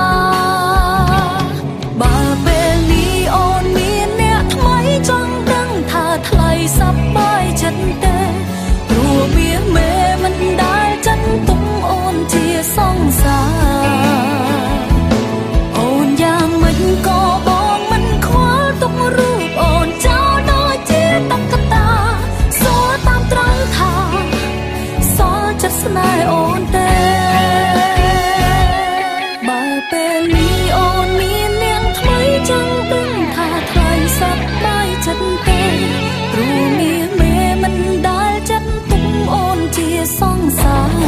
បើពេលនេះអូនមានអ្នកថ្មីចង់ដឹងថាថ្លៃសប្បាយចិត្តទេព្រោះវាមេមិនដែលចិនទុំអូនជាសង្សារអូនយ៉ាងមិនក៏បងមិនខ្វល់ទុករូបអូនចោលដូចជាតកតាសួរតាមត្រង់ថាសល់ចិត្តស្នេហ៍អូនទេបើពេលនេះអូនមាននាងថ្មីចង់ដឹងថាថ្លៃសប្បាយចិត្តទេព្រោះមានមេមិនដែលចិត្តទុំអូនជាសង្សារ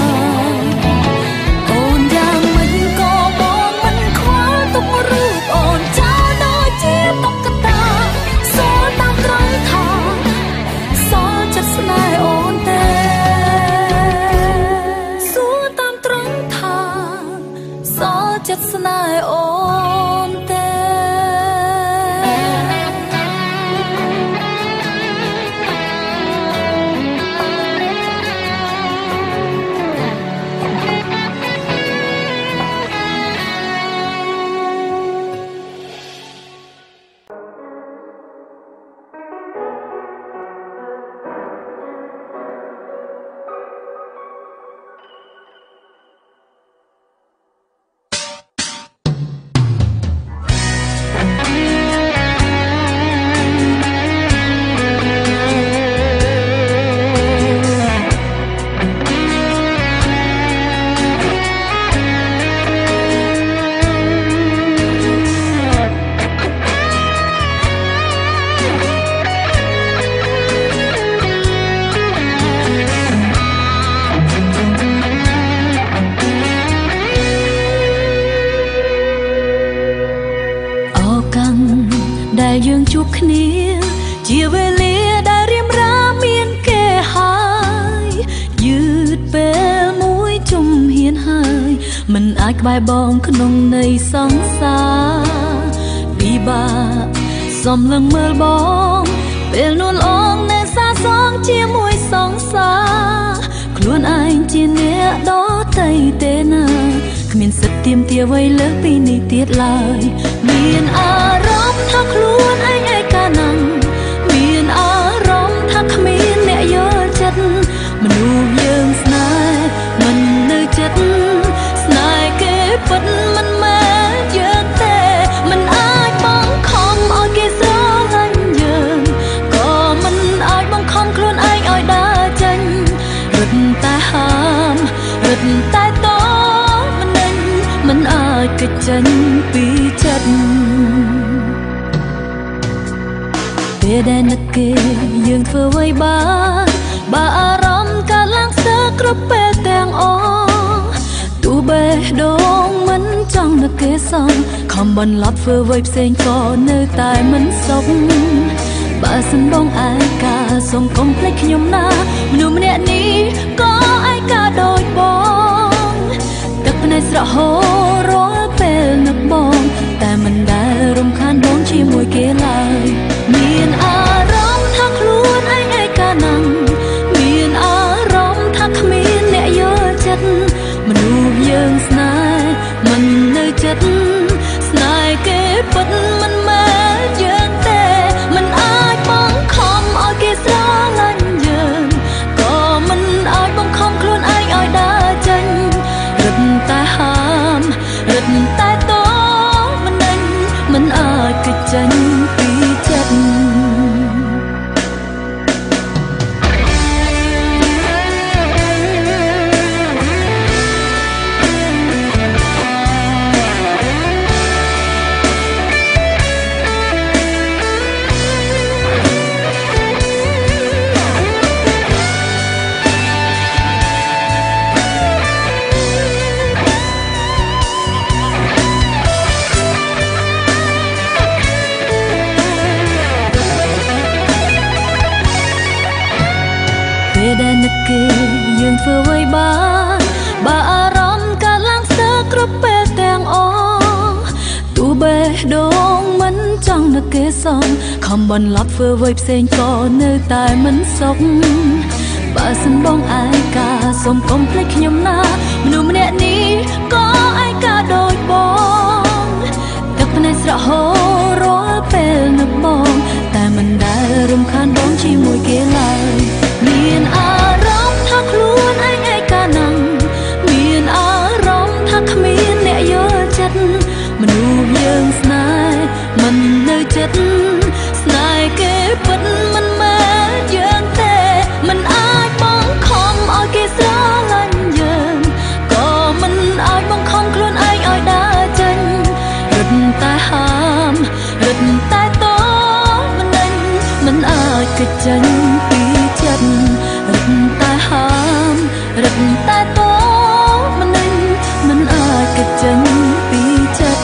អូនយ៉ាងមិនក៏បងមិនខ្វល់ទុករូបអូនចោលដូចជាតកតាសួរតាមត្រង់ថាសល់ចិត្តស្នេហ៍អូនទេសួរតាមត្រង់ថាសល់ចិត្តស្នេហ៍អូនទេយើងជួបគ្នាជាវេលាដែលរៀមរាមានគេហើយយឺតពេលមួយជុំហ៊ានហើយមិនអាចក្បែរបងក្នុងនៃសង្សារពិបាកសំឡឹងមើលបងពេលនួនអងនៅសាសងជាមួយសង្សារខ្លួនឯងជាអ្នកដទៃទេណាគ្មានសិទ្ធិទាមទារអ្វីលើសពីនេះទៀតឡើយមានអារម្មណ៍ថាខ្លួនឯងឯកាណាំងមានអារម្មណ៍ថាគ្មានអ្នកយល់ចិត្តមនុស្សយើងស្នេហ៍មិននៅចិត្តស្នេហ៍គេពិតមិនមែនយើងទេមិនអាចបង្ខំឲ្យគេស្រឡាញ់យើងក៏មិនអាចបង្ខំខ្លួនឯងឲ្យដើរចេញរត់តែហាមរត់តែតមិនអាចគេចចេញពីចិត្តពេលដែលនឹកគេយើងធ្វើអ្វីបានបើអារម្មណ៍កាលឡើងស្ទើរគ្រប់ពេលទាំងអស់ទោះបេះដូងមិនចង់នឹកគេសោះខំបន្លប់ធ្វើអ្វីផ្សេងក៏នៅតែមិនសុខបើសិនបងឯកាសូមកុំភ្លេចខ្ញុំណាមនុស្សម្នាក់នេះក៏ឯកាដូចបងទឹកភ្នែកស្រក់ហូររាល់ពេលនឹកបងតែមិនដែលរំខានបងជាមួយគេឡើយមានអារម្មណ៍ថាខ្លួនឯងឯកាណាំងមានអារម្មណ៍ថាគ្មានអ្នកយល់ចិត្តមនុស្សយើងស្នេហ៍មិននៅចិត្តស្នេហ៍គេពិតមិនមែនយើងទេមិនអាចបង្ខំឲ្យគេស្រឡាញ់យើងក៏មិនអាចបង្ខំខ្លួនឯងឲ្យដើរចេញរត់តែហាមរត់តែតមិនអាចគេចចេញពីចិត្តដែលនឹកគេយើងធ្វើអ្វីបានបើអារម្មណ៍កាលឡើងស្ទើរគ្រប់ពេលទាំងនឹកគេសំខំបន្លប់ធ្វើអ្វីផ្សេងក៏នៅតែមិនសុខបើសិនបងឯកាសូមកុំភ្លេចខ្ញុំណាមនុស្សម្នាក់នេះក៏ឯកាដូចបងទឹកភ្នែកស្រក់ហូររាល់ពេលនឹកបងតែមិនដែលរំខានបងជាមួយគេឡើយមានអារម្មណ៍ថាខ្លួនឯងឯកាណាំងមានអារម្មណ៍ថាគ្មានអ្នកយល់ចិត្តមនុស្សយើងស្នេហ៍មិននៅចិត្តស្នេហ៍គេពិតមិនមែនយើងទេមិនអាចបងខំឲ្យគេស្រឡាញ់យើងក៏មិនអាចបងខំខ្លួនឯងឲ្យដើរចេញរត់តែហាមរត់តែតមិនដេញមិនអាចគេចចេញពីចិត្តរត់តែហាមរត់តែតមិនដេញមិនអាចគេចចេញពីចិត្ត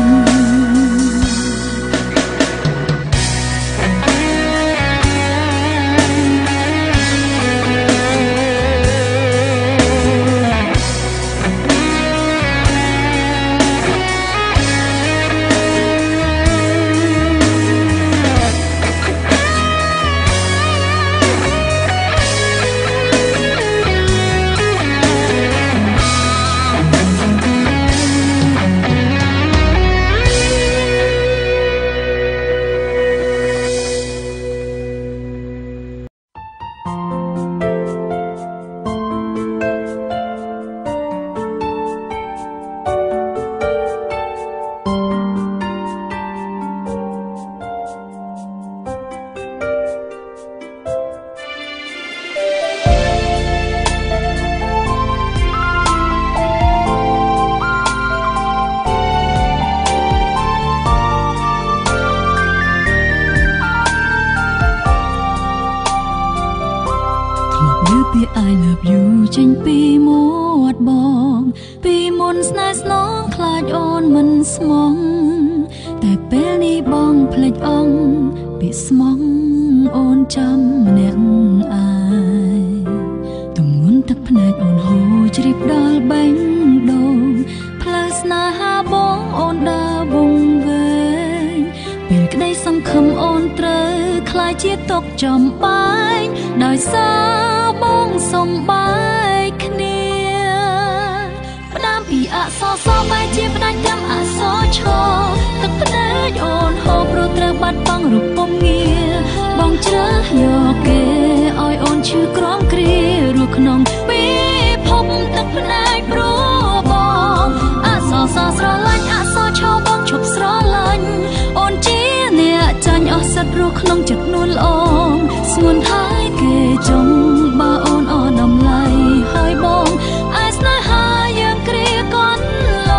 I love you ចេញពីមាត់បងពីមុនស្នេហ៍ស្នងខ្លាចអូនមិនស្មងតែពេលនេះបងភ្លេចអងពីស្មងអូនចាំម្នាក់ឯងទម្ងន់ទឹកភ្នែកអូនហូរជ្រាបដល់បេះដូងផ្លូវស្នេហាបងអូនដើរវង្វេងពេលក្តីសង្ឃឹមអូនត្រូវខ្លាចជាទុកចំបែកដោយសារបងសំបែកគ្នាផ្ដើមពីអក្សរសបែកជាផ្ដាច់តាមអក្សរឈទឹកភ្នែកអូនហូរព្រោះត្រូវបាត់បង់រូបពំងារបងជ្រើសយកគេឲ្យអូនឈឺក្រំគ្រារស់ក្នុងពិភពទឹកភ្នែកព្រោះបងអក្សរសស្រឡាញ់អក្សរឈបងឈប់ស្រឡាញ់អូនជាអ្នកចាញ់អស់សិតរស់ក្នុងចិត្តនួនល្អស្ងួនហើយគេចង់បើអូនអស់តម្លៃហើយបងឯស្នេហាយើងគ្រាកន់ឡ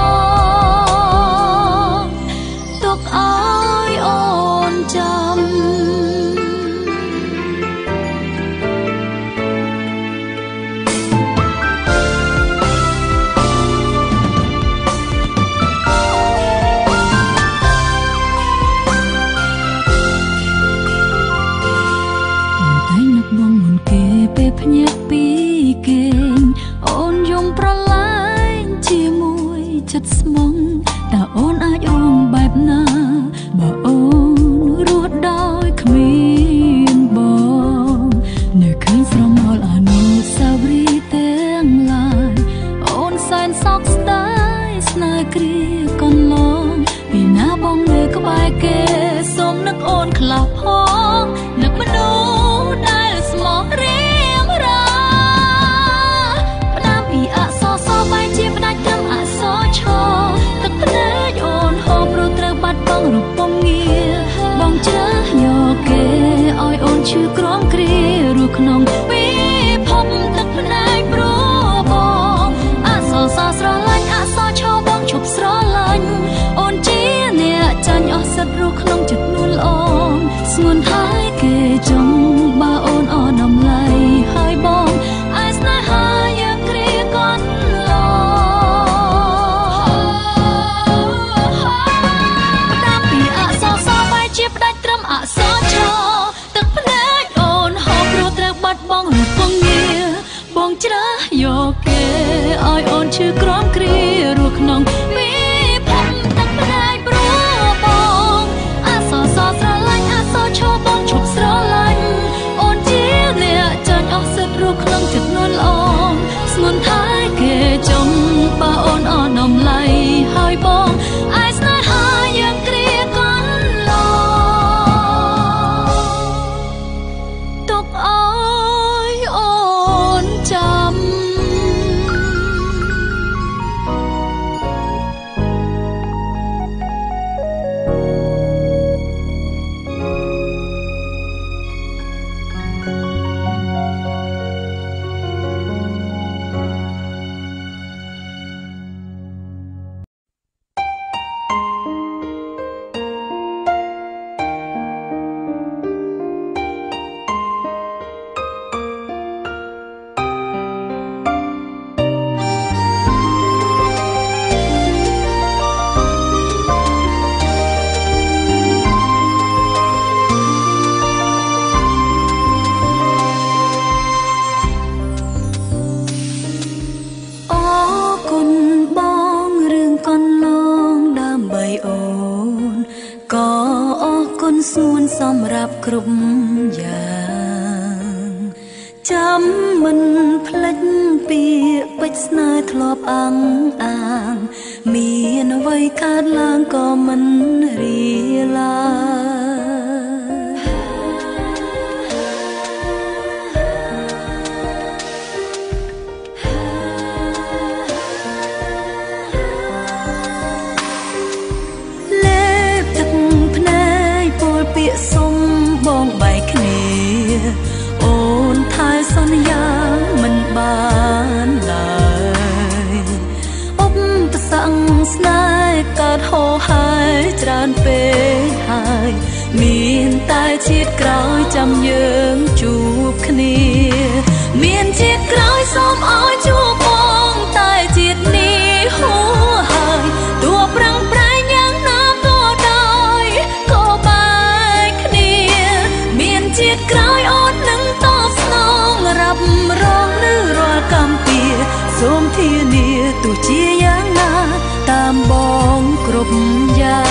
ងទុកឲ្យអូនចាំភ្ញាក់ពីគេងអូនយំប្រឡាញ់ជាមួយចិត្តស្មងតើអូនអាចរងបែបណាបើអូនរស់ដោយគ្មានបងនៅឃើញស្រមោលអនុស្សាវរីយ៍ទាំងឡាយអូនសែនសោកស្ដាយស្នេហ៍គ្រាកន្លងពីណាបងនៅក្បែរគេសូមនឹកអូនខ្លះផងនឹកមនុស្សដែលស្មោះរៀងជាផ្ដាច់ត្រឹមអក្សរឈទឹកភ្នែកអូនហូរព្រោះត្រូវបាត់បង់រូបពំងារបងជ្រើសយកគេឲ្យអូនឈឺក្រំគ្រារស់ក្នុងពិភពទឹកភ្នែកព្រោះបងអក្សរសស្រឡាញ់អក្សរឈបងឈប់ស្រឡាញ់អូនជាអ្នកចាញ់អស់សិតរស់ក្នុងចិត្តនួនល្អស្ងួនហើយគេចង់បើអូនអស់តម្លៃហើយបងឯស្នេហាយើងគ្រាកន់ជាផ្ដាច់ត្រឹមអក្សរឈទឹកភ្នែកអូនហូរព្រោះត្រូវបាត់បង់រូបពងងារបងជ្រើសយកគេឲ្យអូនឈឺក្រំគ្រារស់ក្នុងពិភពទឹកភ្នែកព្រោះបងអក្សរសួនសម្រាប់គ្រប់យ៉ាងចាំមិនភ្លេចពីពេជ្រស្នេហ៍ធ្លាប់អាំងអាងមានអ្វីកើតឡើងក៏មិនរៀឡាសុំបងបែកគ្នាអូនថែសន្យាមិនបានឡើយឧបសគ្គស្នេហ៍កើតហូរហើយច្រើនពេកហើយមានតែជាតិក្រោយចាំយើងជួបគ្នាមានជាតិក្រោយសូមឲ្យជួបបងតែជាតិនេះហួរហើយទោះប្រឹងប្រែងយ៉ាងណាក៏ដោយក៏ជាតិក្រោយអូននឹងតបស្នងរ៉ាប់រងនៅរាល់កម្មពៀសូមធានាទោះជាយ៉ាងណាតាមបងគ្រប់យ៉ាង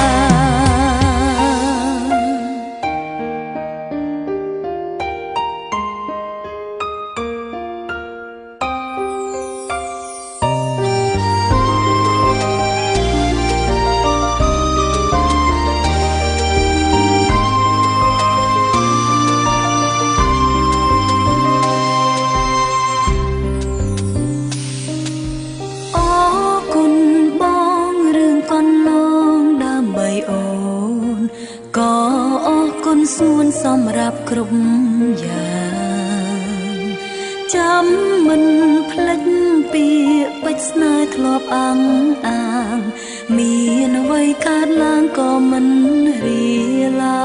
សួនសម្រាប់គ្រប់យ៉ាងចាំមិនភ្លេចពីពេជ្រស្នេហ៍ធ្លាប់អាំងអាងមានអ្វីកើតឡើងក៏មិនរៀឡា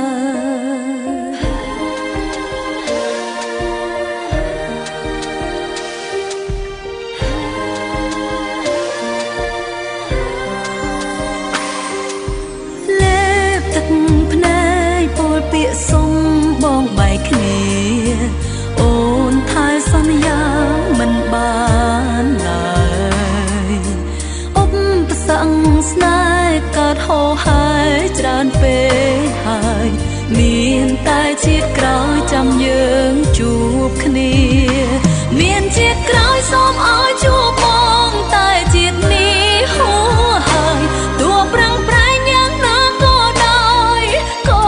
ពាក្យសុំបងបែកគ្នាអូនថែសន្យាមិនបានឡើយឧបសគ្គស្នេហ៍កើតហូរហើយច្រើនពេកហើយមានតែជាតិក្រោយចាំយើងជួបគ្នាមានជាតិក្រោយសូមឲ្យជួបបងតែជាតិនេះហួរហើយទោះប្រឹងប្រែងយ៉ាងណាក៏ដោយក៏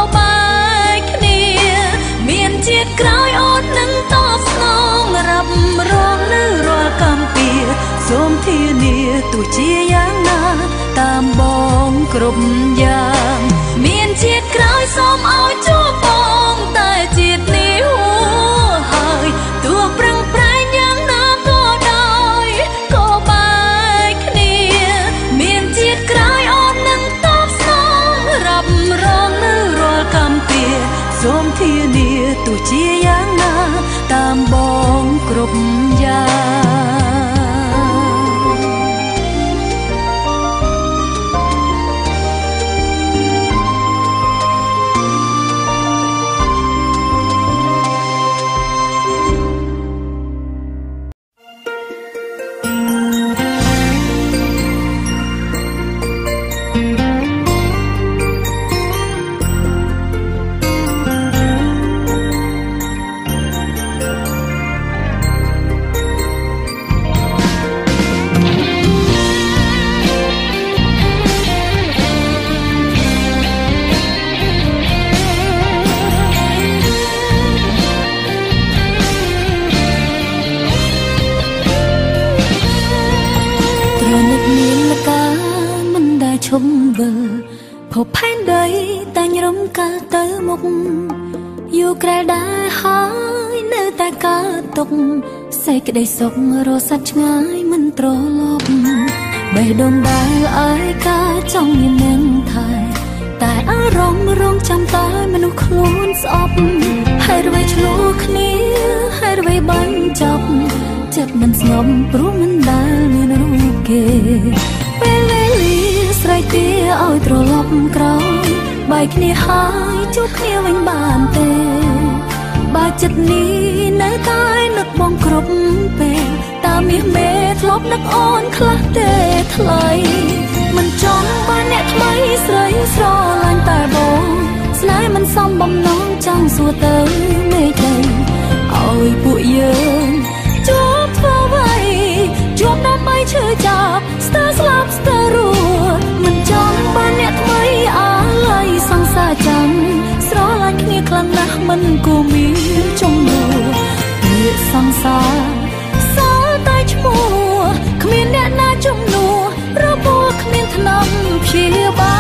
ជាតិក្រោយអូននឹងតបស្នងរ៉ាប់រងនៅរាល់កម្មពៀសូមធានាទោះជាយ៉ាងណាតាមបងគ្រប់យ៉ាងមានជាតិក្រោយសូមឲ្យជួបបងតែជាតិនេះហួរហើយទោះប្រឹងប្រែងយ៉ាងណាក៏ដោយក៏បែកគ្នាមានជាតិក្រោយអូននឹងតបស្នងរ៉ាប់រងនៅរាល់កម្មពៀសូមធានាទោះជាយ៉ាងណាតាមបងគ្រប់យ៉ាងភពផែនដីតែញរំកាលទៅមុខយូរក្រែលដែរហើយនៅតែកើតទុកសេចក្តីសុខរស័ព្ទឆ្ងាយមិនត្រឡប់បេះដូងដែលអាយកាចង់មាននឹងថែតែអារម្មណ៍រងចាំតែមនុស្សខ្លួនស្អប់ហើយអ្វីឆ្លោះគ្នាហើយអ្វីបញ្ចប់ចិត្តមិនស្ងប់ព្រោះមិនដែលមានរូបគេពេលវេលាស្រ័យទាឲ្យត្រឡប់ក្រោយបែកគ្នាហើយជួបគ្នាវិញបានទេបើចិត្តនេះនៅតែនឹកបងគ្រប់ពេលតើមាសមេធ្លាប់នឹកអូនខ្លះទេថ្លៃមិនចង់បានអ្នកថ្មីស្រីស្រឡាញ់តែបងសស្នេហ៍មិនសមបំណងចង់សួរទៅមេឃដីឲ្យពួកយើងជួបធ្វើអ្វីជួបដើម្បីឈឺចាប់ស្ទើរស្លាប់ស្ទើររស់មិនចង់បានអ្នកថ្មីអាឡ័យសង្សារចាំស្រឡាញ់គ្នាខ្លាំងណាស់មិនគួរមានចំនួនពាក្យសង្សារសល់តែឈ្មោះគ្មានអ្នកណាជំនួសរបួសគ្មានថ្នាំព្យាបាល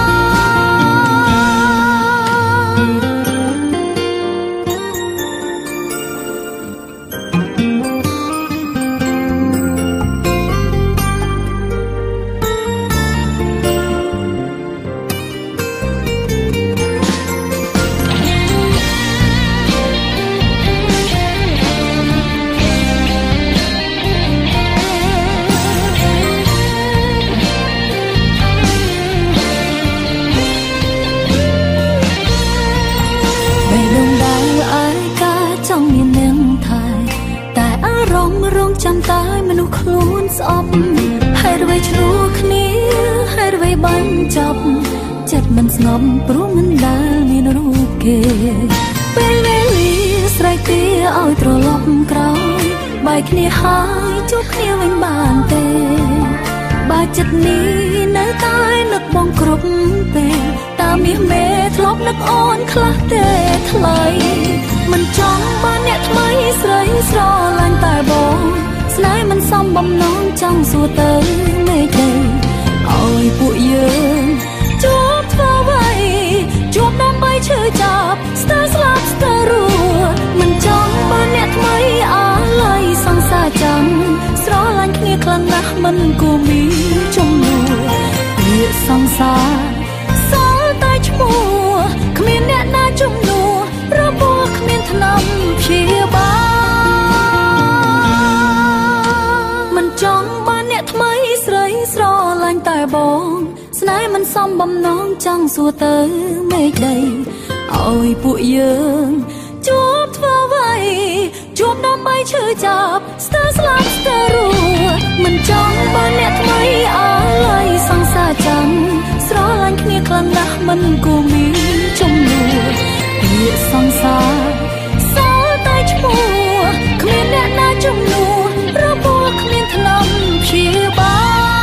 ចាំតែមនុស្សខ្លួនស្អប់ហើយរវៃឆ្លោះគ្នាហើយរវៃបាញ់ចាប់ចិត្តមិនស្ងប់ព្រោះមិនដែលមានរូបគេពេលវេលាស្រែកទាឲ្យត្រឡប់ក្រោយបែកគ្នាហើយជួបគ្នាវិញបានទេបើចិត្តនេះនៅតែនឹកបងគ្រប់ពេលតើមាសមេធ្លាប់នឹកអូនខ្លះទេថ្លៃមិនចង់បានអ្នកថ្មីស្រីស្រឡាញ់តែបងស្នេហ៍មិនសមបំណងចង់សួរទៅមេឃដីឲ្យពួកយើងជួបធ្វើអ្វីជួបដើម្បីឈឺចាប់ស្ទើរស្លាប់ស្ទើររស់មិនចង់បានអ្នកថ្មីអាឡ័យសង្សារចាំស្រឡាញ់គ្នាខ្លាំងណាស់មិនគួរមានចំនួនពាក្យសង្សារសល់តែឈ្មោះគ្មានអ្នកណាជំនួសរបួសគ្មានថ្នាំព្យាបាលមិនចង់បានអ្នកថ្មីស្រីស្រឡាញ់តែបងស្នេហ៍មិនសមបំណងចង់សួរទៅមេឃដីឲ្យពួកយើងជួបធ្វើអ្វីជួបដើម្បីឈឺចាប់ស្ទើរស្លាប់ស្ទើររស់មិនចង់បានអ្នកថ្មីអាឡ័យសង្សារចាំស្រឡាញ់គ្នាខ្លាំងណាស់មិនគួរមានចំនួនពាក្យសង្សារសល់តែឈ្មោះគ្មានអ្នកណាជំនួសរបួសគ្មានថ្នាំព្យាបាល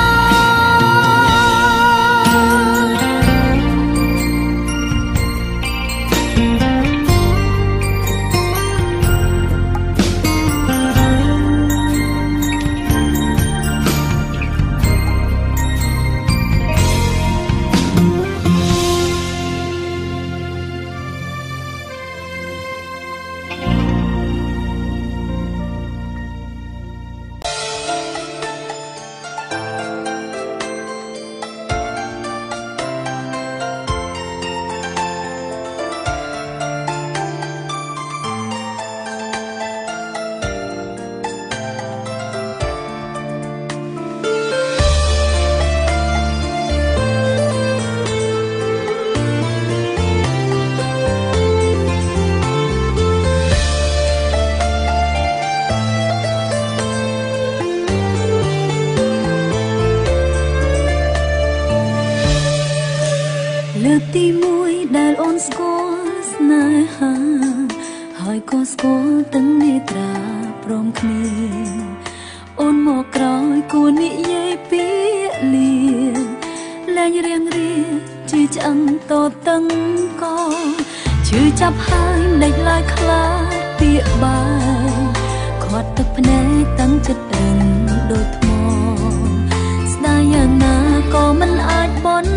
ទីមួយដែលអូនស្គាល់ស្នេហាហើយក៏ស្គាល់ទាំងនេត្រាព្រមគ្នាអូនមកក្រោយគួរនិយាយពីលាលែងរៀងរៀជឿឆ្អឹងតតឹងក៏ជឿចាប់ហើយលេចឡើយខ្លាចពាក្យបាយខាត់ទឹកភ្នែកតាំងចិត្តដឹងដូចថ្មស្ដាយយ៉ាងណាក៏មិនអាចបន់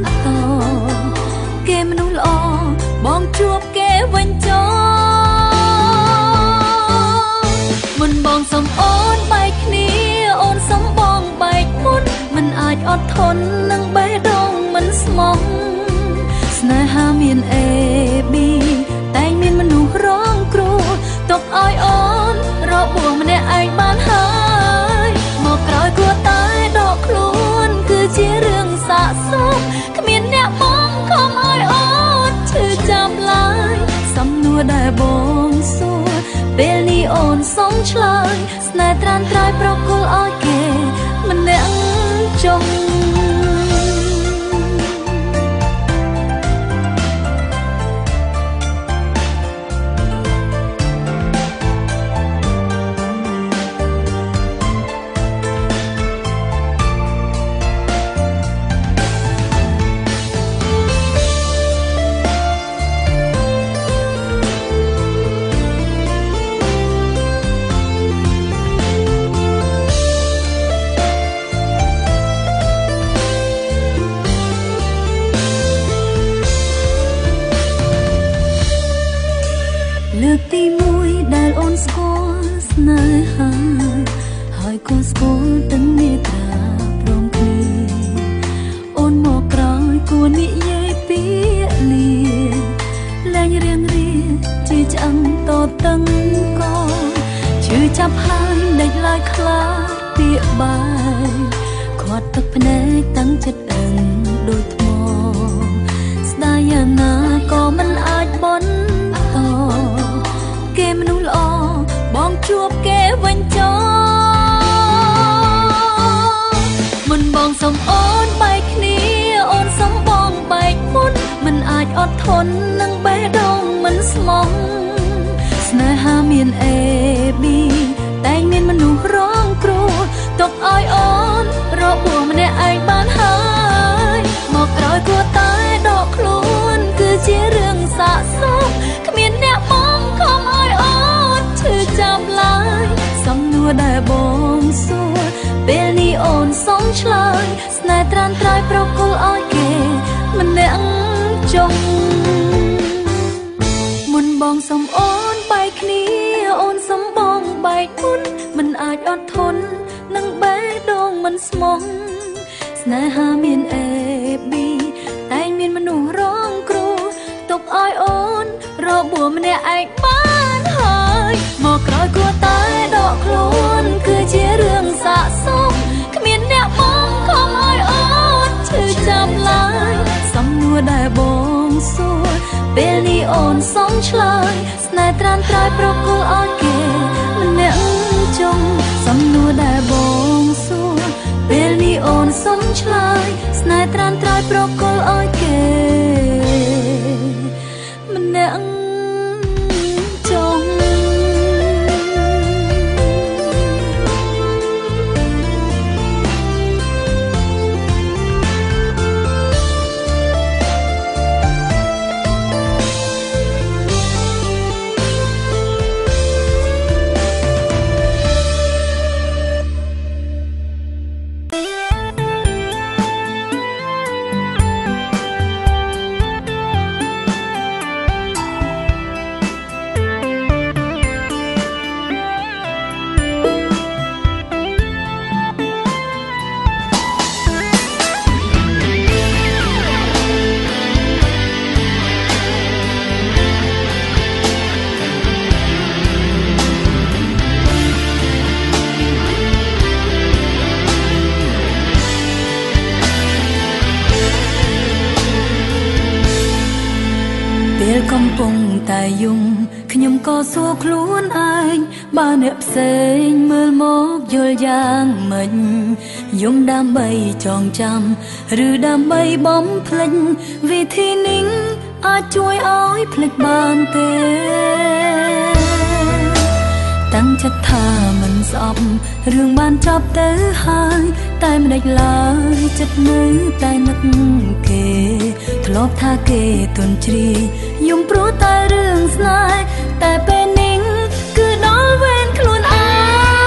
គេមនុស្សល្អបងជួបគេវិញចោមិនបងសុំអូនបែកគ្នាអូនសុំបងបែកមុនមិនអាចអត់ធន់នឹងបេះដូងមិនស្មោះស្នេហាមាន A B តែមានមនុស្សរងគ្រោះទុកឲ្យអូនរបួសម្នាក់ឯងបានហើយមកក្រោយគួរតែដកខ្លួនគឺជារឿងសាកសមគ្មានអ្នកបងខំឲ្យអូនឈឺចាប់ឡើយសំណួរដែលបងសួរពេលនេះអូនសុំឆ្លើយស្នេហ៍ត្រានត្រៃប្រគល់ឲ្យគេម្នាក់ចុងឲ្យគូស្គាល់ទាំងមេត្រាព្រមគ្នាអូនមកក្រោយគួរនិយាយពាក្យលាលែងរៀងរៀជាឆ្អឹងតតឹងកជឿចាប់ហើយដាច់ឡើយខ្លាចពាក្យបាយខាត់ទឹកភ្នែកតាំងចិត្តអឹងដូចថ្មស្ដាយយ៉ាងណាក៏មិនអាចបន់តគេមនុស្សល្អបងជួបគេវិញចោមិនបងសុំអូនបែកគ្នាអូនសុំបងបែកមុនមិនអាចអត់ធន់នឹងបេះដូងមិនស្មោះស្នេហាមាន AB តែមានមនុស្សរងគ្រោះទុកឲ្យអូនរបួសម្នាក់ឯងបានហើយមកក្រោយគួរតែដកខ្លួនគឺជារឿងសាកសពគ្មានអ្នកបងខំឲ្យអូនឈឺចាប់ឡើយសំណួរដែលបងសួរពេលនេះអូនសុំឆ្លើយស្នេហ៍ត្រានត្រៃប្រគល់ឲ្យគេម្នាក់ចុងមុនបងសុំអូនបែកគ្នាអូនសុំបងបែកមុនមិនអាចអត់ធន់នឹងបេះដូងមិនស្មោះស្នេហាមាន AB តែមានមនុស្សរងគ្រោះទុកឲ្យអូនរបួសម្នាក់ឯងបានហើយមកក្រោយគួរតែដកខ្លួនគឺជារឿងសាកសពគ្មានអ្នកបងខំឲ្យអូនឈឺចាប់ឡើយសំណួរដែលបងសួរពេលនេះអូនសុំឆ្លើយស្នេហ៍ត្រានត្រៃប្រគល់ឲ្យគេម្នាក់ចុងសំណួរដែលបងសួរពេលនេះអូនសុំឆ្លើយស្នេហ៍ត្រានត្រៃប្រគល់ឲ្យគេម្នាក់ចុងកំពុងតែយំខ្ញុំក៏សួរខ្លួនឯងបើអ្នកផ្សេងមើលមកយល់យ៉ាងម៉េចយំដើម្បីចងចាំឬដើម្បីបំភ្លេចវិធីនេះអាចជួយឲ្យភ្លេចបានទេតាំងចិត្តថាមិនស្អប់រឿងបានចប់ទៅហើយតែមិនដេចឡើយចិត្តនៅតែនឹកគេធ្លាប់ថាគេទន់ជ្រាយយំព្រោះតែរឿងស្នេហ៍តែពេលនេះគឺដល់វេនខ្លួនឯង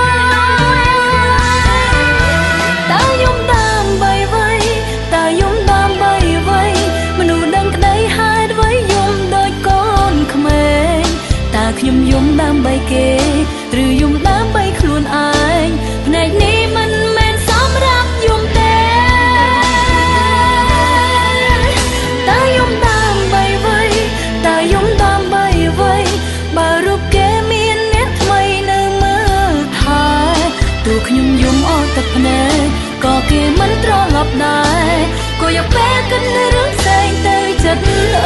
តើយំដើម្បីអ្វីតើយំដើម្បីអ្វីមនុស្សដឹងក្តីហេតុអ្វីយំដូចកូនក្មេងតើខ្ញុំយំដើម្បីគេឬយំដើម្បីខ្លួនឯងភ្នែកនេះមិនមែនសម្រាប់យំទេតើយំដើម្បីអ្វីតើយំដើម្បីអ្វីបើរូបគេមានអ្នកថ្មីនៅមើលថែទោះខ្ញុំយំអត់ទឹកភ្នែកក៏គេមិនត្រឡប់ដែរក៏យកពេលគិតនៅរឿងផ្សេងទៅចិត្ត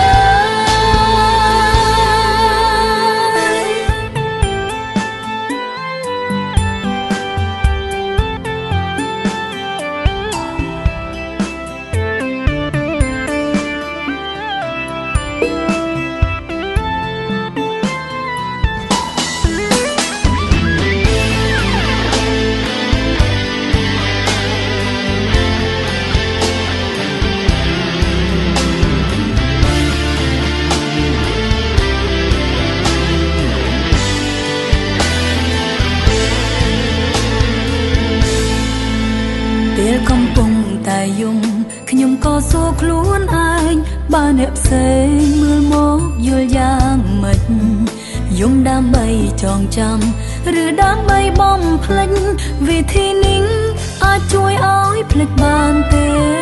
កំពុងតែយំខ្ញុំក៏សួរខ្លួនឯងបើអ្នកផ្សេងមើលមកយល់យ៉ាងម៉េចយំដើម្បីចងចាំหรือดำใบบอมพลิงวิธีนิ่งอาจช่วยอ้อยพลิกบานเต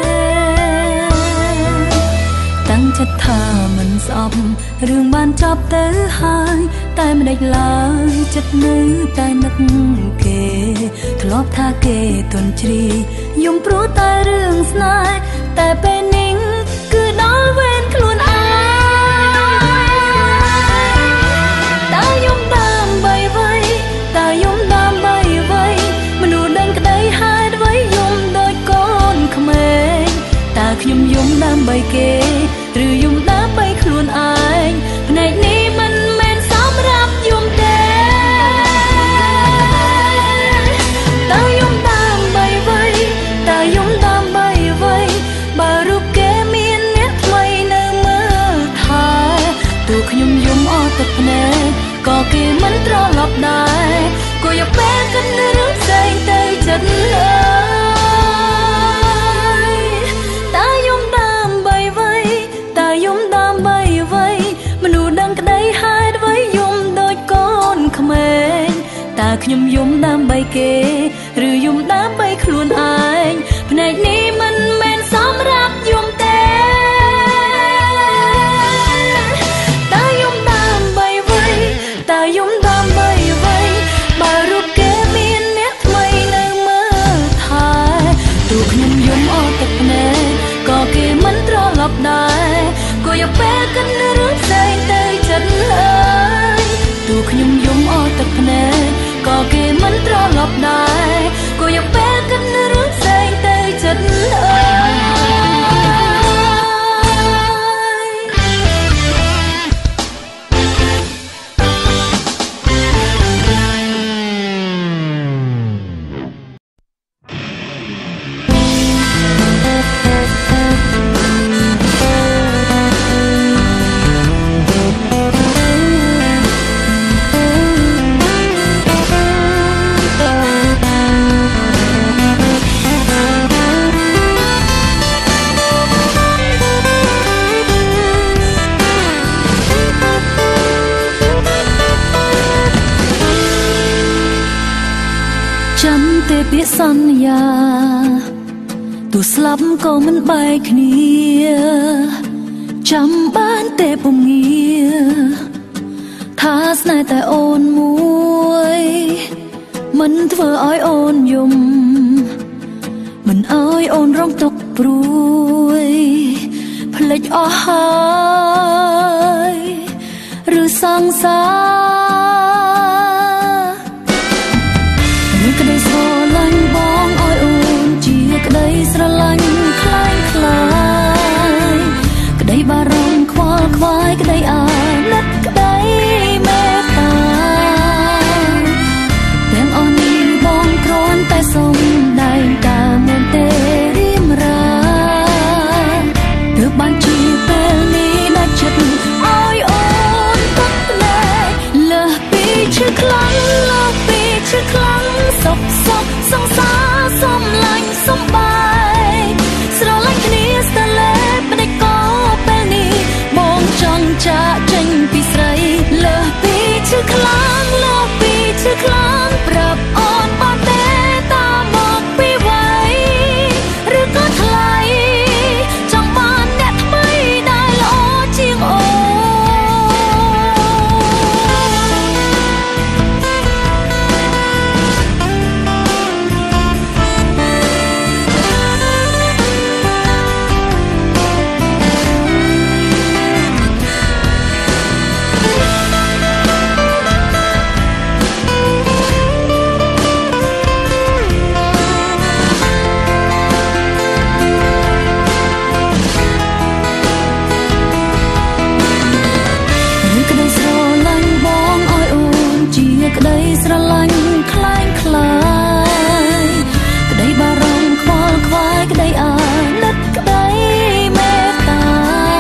ตั้งจัดท่ามันสอบเรื่องบ้านจับเตอหายแต่ไม่ได้ลายจัดนึกแต่นักเกทลอบท่าเกตนจรียมปรูตายเรื่องสนายแต่เป็นนิ่งคือน้อยเว้นคลุนอายตายมตามใบไว้ตายมตามใบไว้มนุษย์ดังกระไดหายไว้ยมโดยก้อนเขมรตาขยมยมตามใบเกหรือยมตามใบคลุนอายในนี้มันแม่นสำรับยมเดตายมตามใบไว้ตายมตามใบไว้บารุเกมีนเน็ตไว้ในเมื่อทายตัวขยมยมออตกแน่ก็เกมันตรอหลับได้ก็อยากแพ้กันเรื่องใจเตยจัดเลยตายมตามใบไว้ตายมตามใบไว้มนุษย์ดังกระไดหายไว้ยมโดยก้อนเขมรตาขยมยมตามใบเกหรือยมตามใบคลุนอายแผนกนี้มันแม่นสำรับยมเตตายมตามใบไว้ตายมตามใบไว้บารุเกมีนเน็ตไว้ในเมื่อทายตัวขยมยมออตกแน่ก็เกมันตรอหลับได้ก็อยากแพ้กันเรื่องใจเตยจัดเลยตัวขยมยมออตกแน่ก็เกมันตรอหลับได้ก็อยากแพ้กันเรื่องใจเตยจัดเลยสัญญาตัวสลับก็มันใบขเนียจำบ้านแต่ปมเงียท้าสนายแต่โอนมวยมันเธออ้อยโอนยมมันอ้อยโอนร้องตกปรุยพลิกอ้อยหรือสังสาก็ได้สลังบองอ้อยอุ่นจีก็ได้สลังคล้ายคล้ายก็ได้บารมควาควายก็ได้อานัดก็ได้เมตตาแต้มอ่อนนี้บองกรอนแต่ทรงได้ตาเหมือนเตริมราเดือบบ้านจีเป็นนี้ได้จัดอ้อยอุ่นตักเลยเลือปีชื่อคลังเลือปีชื่อคลังสกสงสาสมลังสมบายสระลังคณีสตะเล็บไม่ได้ก็เป็นนี้มองจังจะเจงปีใสเลือปีชื่อคลังเลือปีชื่อคลังปรับอ่อนปอนเตตาหมอกปีไว้หรือก็ทลายจังบ้านเนี่ยไม่ได้ละอ้อจริงโอก็ได้สลังคล้ายคล้ายก็ได้บารมควาควายก็ได้อานัดก็ได้เมตตา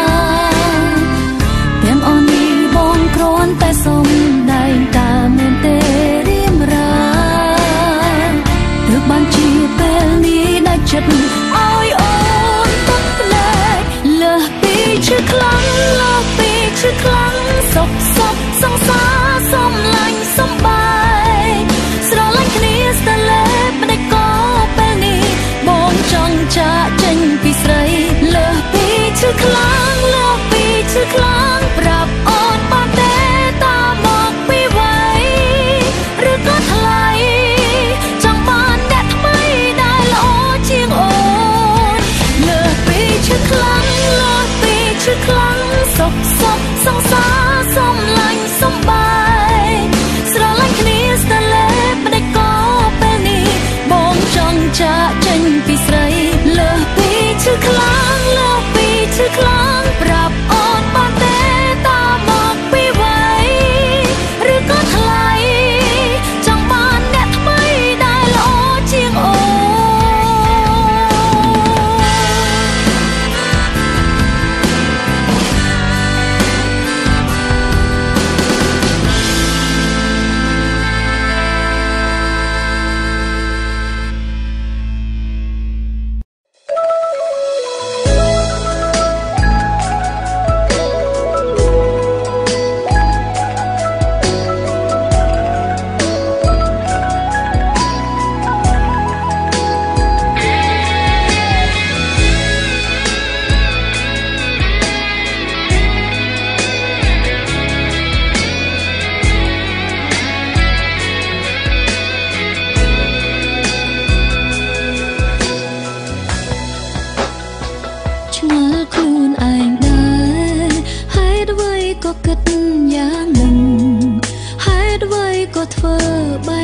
แต้มอ่อนนี้บองกรอนแต่สมได้ตาเหมือนเตริมราเดือบบ้านจีเป็นนี้ได้จัดอ้อยโอนตักเลยเลือปีชื่อคลังเลือปีชื่อคลังสกสงสาสมลังสมบาย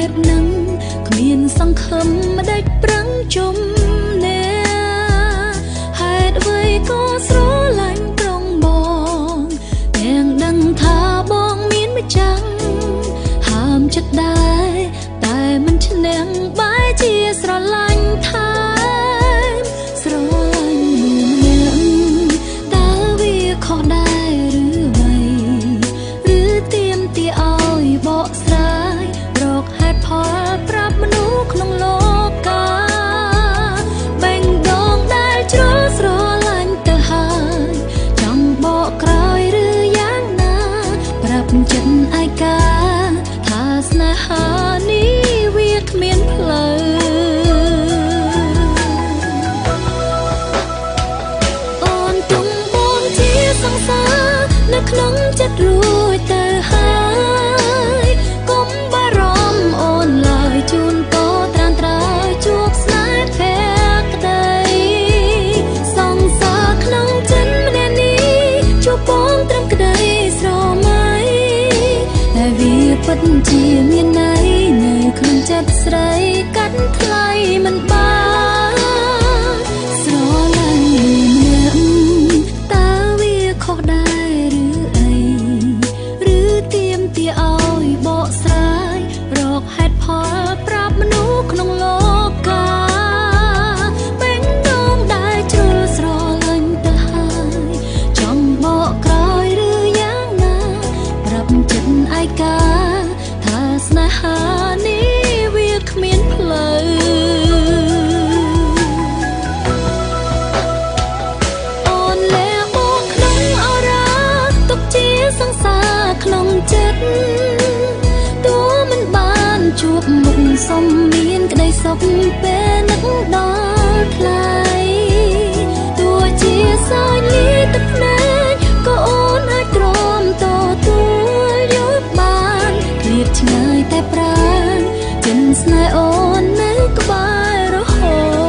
បនឹងគ្មានសង្ឃឹមមិនដេចប្រឹងជុំនេះហេតុអ្វីក៏ស្រឡាញ់ត្រង់បងទាំងដឹងថាបងមានម្ចាស់ហាមចិត្តដែរតែមិនឈ្នះបែរជាស្រឡាញ់ថាស្រឡាញ់នឹងតើវាខុសដែរឬអ្វីឬទៀមទាឲ្យបកស្រាយរកហេតុផលប្រាប់មនុស្សក្នុងលោកាបេងដងដែលជ្រុលស្រឡាញ់ទៅហើយចង់បកក្រោយឬយ៉ាងណាប្រាប់ចិត្តឯកាថាស្នេហានេះវាគ្មានផ្លូវអូនទុំបងជាសង្សារនៅក្នុងចិត្តរួចទៅហើយកុំបារម្ភអូនឡើយជូនតត្រានត្រើយជួបស្នេហ៍ភក្តីសង្សារក្នុងចិត្តម្នាក់នេះជួបបងត្រឹមក្តីស្រមៃតែវាពិតជាមានន័យនៅក្នុងចិត្តស្រីកាត់ថ្លៃមិនបានស្រឡាញ់ម្នាក់តើវាខុសដែរឬអីឬទៀមទាឲ្យបកស្រាយរកហេតុផលប្រាប់មនុស្សក្នុងលោកាបេងដងដែលជ្រុលស្រឡាញ់ទៅហើយចង់បកក្រោយឬយ៉ាងណាប្រាប់ចិត្តឯកាថាស្នេហានេះវាគ្មានផ្លូវអូនលែបងក្នុងអរ៉ាទុកជាសង្សារក្នុងចិត្តតួមិនបានជួបមុខសុំមានក្តីសុខពេលនឹកដល់ថ្លៃតួជាសាច់លីទឹកភ្នែកក៏អូនអាចទ្រាំតទួលយកបានឃ្លាតឆ្ងាយតែប្រាណចិនស្នេហ៍អូននៅក្បែររហូត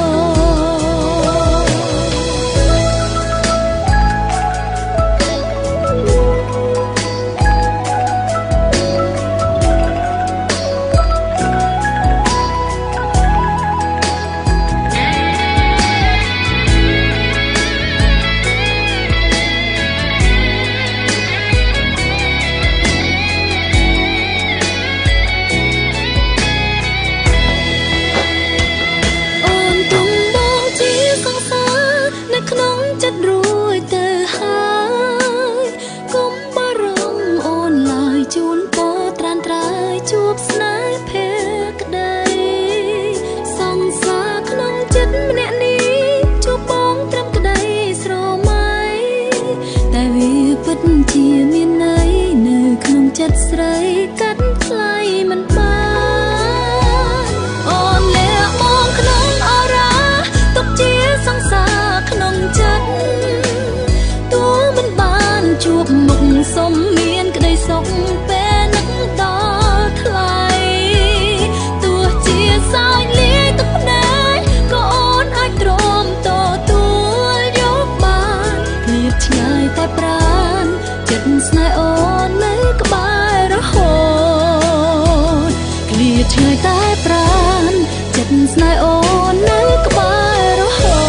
ចិត្តស្រីកាត់ថ្លៃមិនបានអូនលះបងក្នុងអរ៉ាទុកជាសង្សារក្នុងចិត្តតួមិនបានជួបមុខសុំមានក្តីសុខពេលនឹកដល់ថ្លៃទោះជាសោយលាយទឹកភ្នែកក៏អូនអាចទ្រាំទទួលយកបានឃ្លាតឆ្ងាយតែប្រាណចិត្តស្នេហ៍អូននៅក្បែររហូតឃ្លាតឆ្ងាយតែប្រាណចិត្តស្នេហ៍អូននៅក្បែររហូត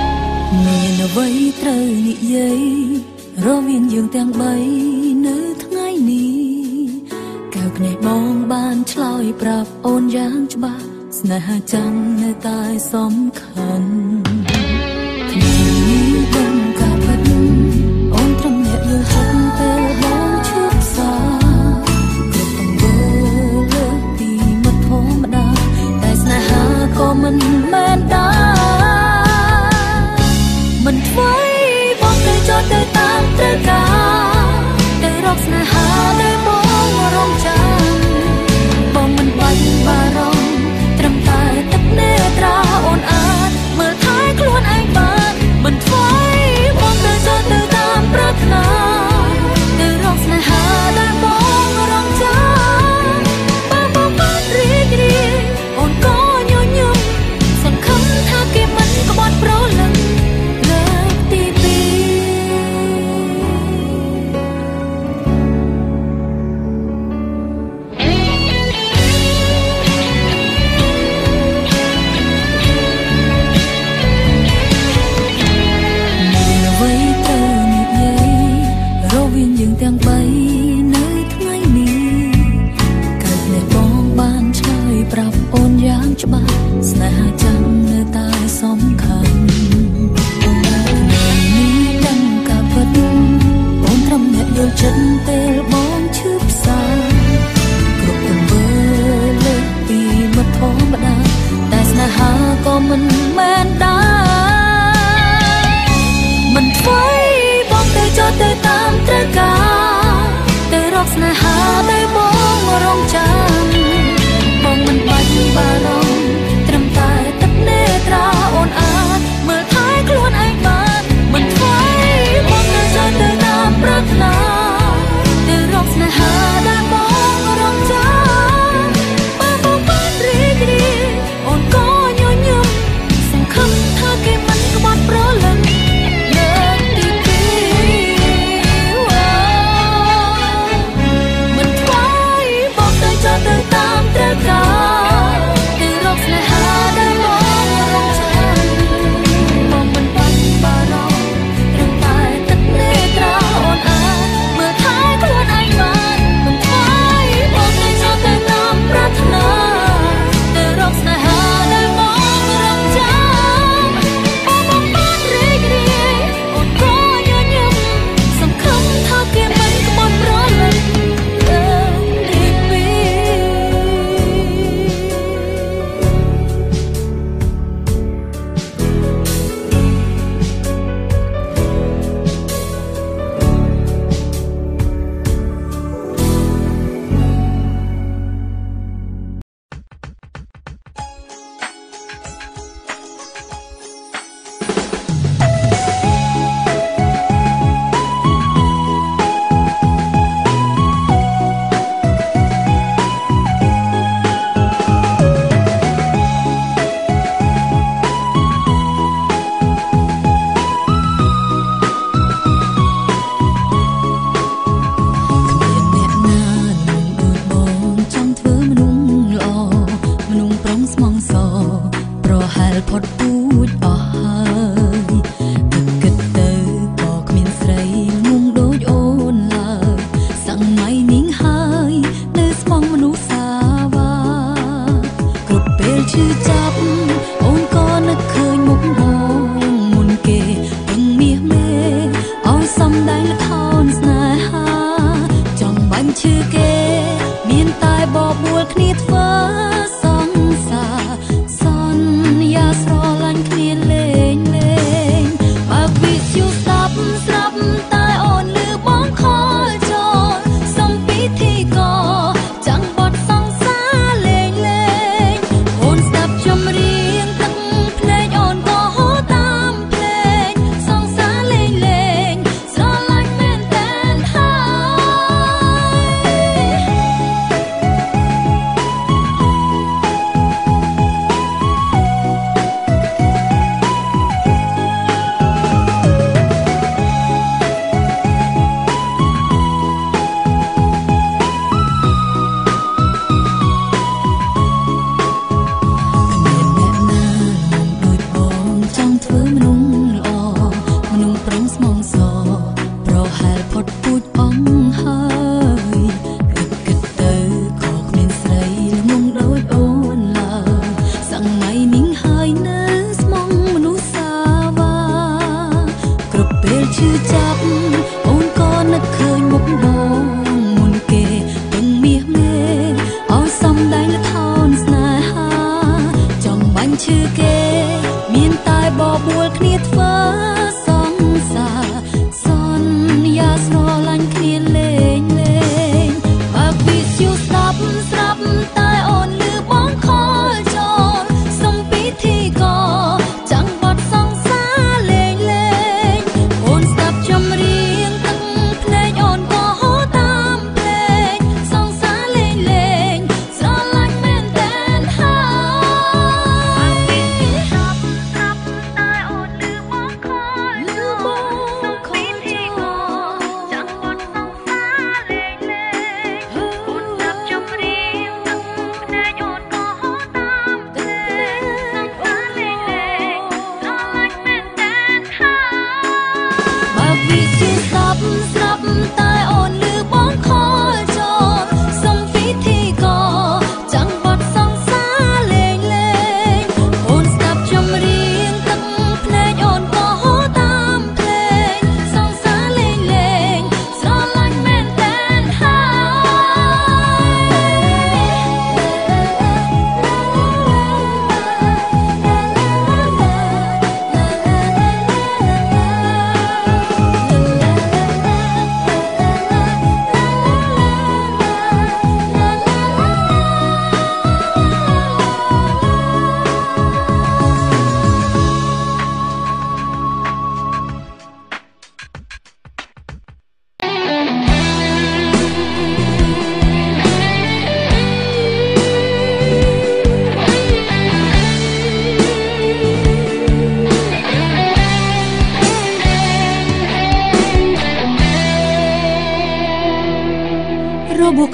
អ្វីត្រូវនិយាយរវាងយើងទាំងបីនៅថ្ងៃើភ្នែកបងបានឆ្លើយប្រាប់អូនយ៉ាងច្បាស់ស្នេហាចាំនៅតែសំខាន់ថ្ងៃនេះដឹងការពិតអូនត្រឹមអ្នកយល់ចិត្តពេលបងឈឺផ្សាគ្រប់ទង្វើលើកពីមិត្តធម្មតាតែស្នេហាក៏មិនមែនដែរមិនថ្មីបងទៅចោទទៅតាមត្រូវការទៅរកស្នេហាដែលបងរងចាំបងមិនបាច់បារម្ភត្រឹមតែទឹកនេត្រាអូនអាចមើលថែ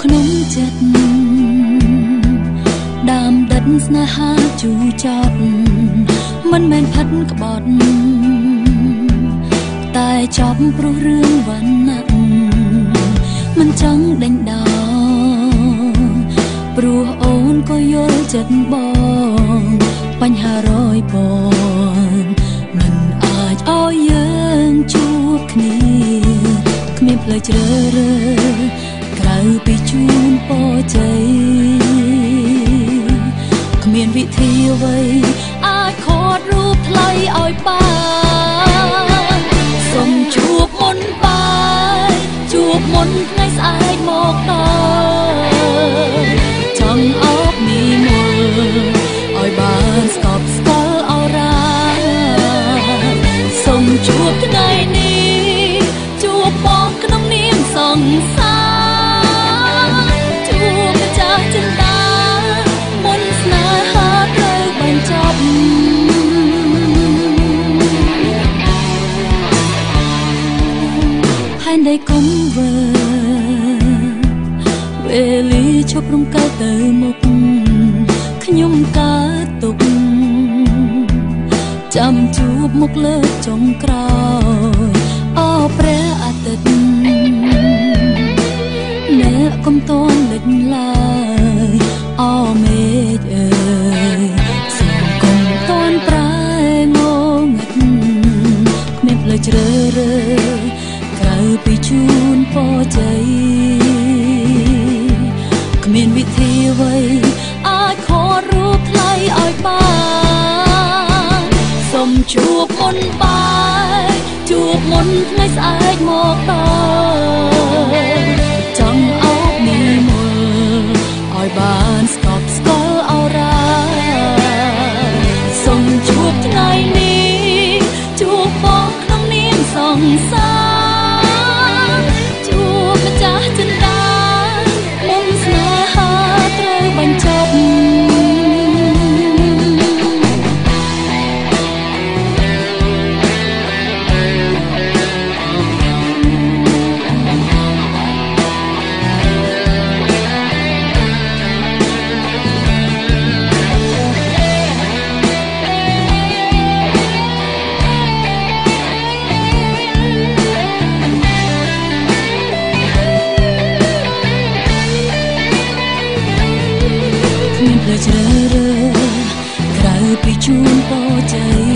ក្នុងចិត្តដើមដិតស្នេហាជូរចត់មិនមែនផិតក្បត់តែចប់ព្រោះរឿងវណ្ណៈមិនចង់ដេញដោលព្រោះអូនក៏យល់ចិត្តបងបញ្ហារយពណ៌មិនអាចឲ្យយើងជួបគ្នាគ្មានផ្លូវជ្រើសរើសក្រៅពីជូនពរជ័យគ្មានវិធីអ្វីអាចខดរូបថ្លៃឲ្យបានសូមជួបមុនបាយជួបមុនថ្ងៃស្អែកមកដល់ចង់អបមីមើលឲ្យបានស្កប់ស្កល់អរ៉ាសូមជួបថ្ងៃនេះជួបបងក្នុងនាមសង្សារជួបម្ចាស់ចិន្តាមុនស្នេហាត្រូវបញ្ចប់ហើយនៃកុំវើវេលាឈប់រំកើទៅមុខខ្ញុំកើតទុកចាំជួបមុខលើចុងក្រោយអរព្រះអាទិត្យអ្នកកុំតន់លេចឡើយអរមេឃអើយសូមកុំតន់ប្រែងងឹតគ្មានផ្លូវជ្រើសរើសក្រៅពីជូនពរជ័យគ្មានវិធីអ្វីអាចខดរូបថ្លៃឲ្យបានសូមជួបមុនបាយជួបមុនថ្ងៃស្អែកមកដល់ចង់អោបមីមើលឲ្យបានស្កប់ស្កល់អរ៉ាសូមជួបថ្ងៃនេះជួបបងក្នុងនាមសង្សារជួបម្ចាស់ចិន្តាមុនស្នេហាត្រូវបញ្ចប់ជ្រើសរើសក្រៅពីជូនពរជ័យ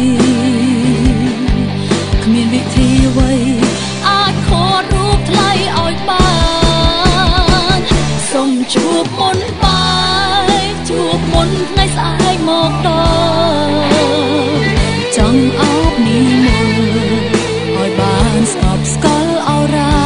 គ្មានវិធីអ្វីអាចខดរូបថ្លៃឲ្យបានសូមជួបមុនបាយជួបមុនថ្ងៃស្អែកមកដល់ចង់អោបមីមើលឲ្យបានស្កប់ស្កល់អរ៉ា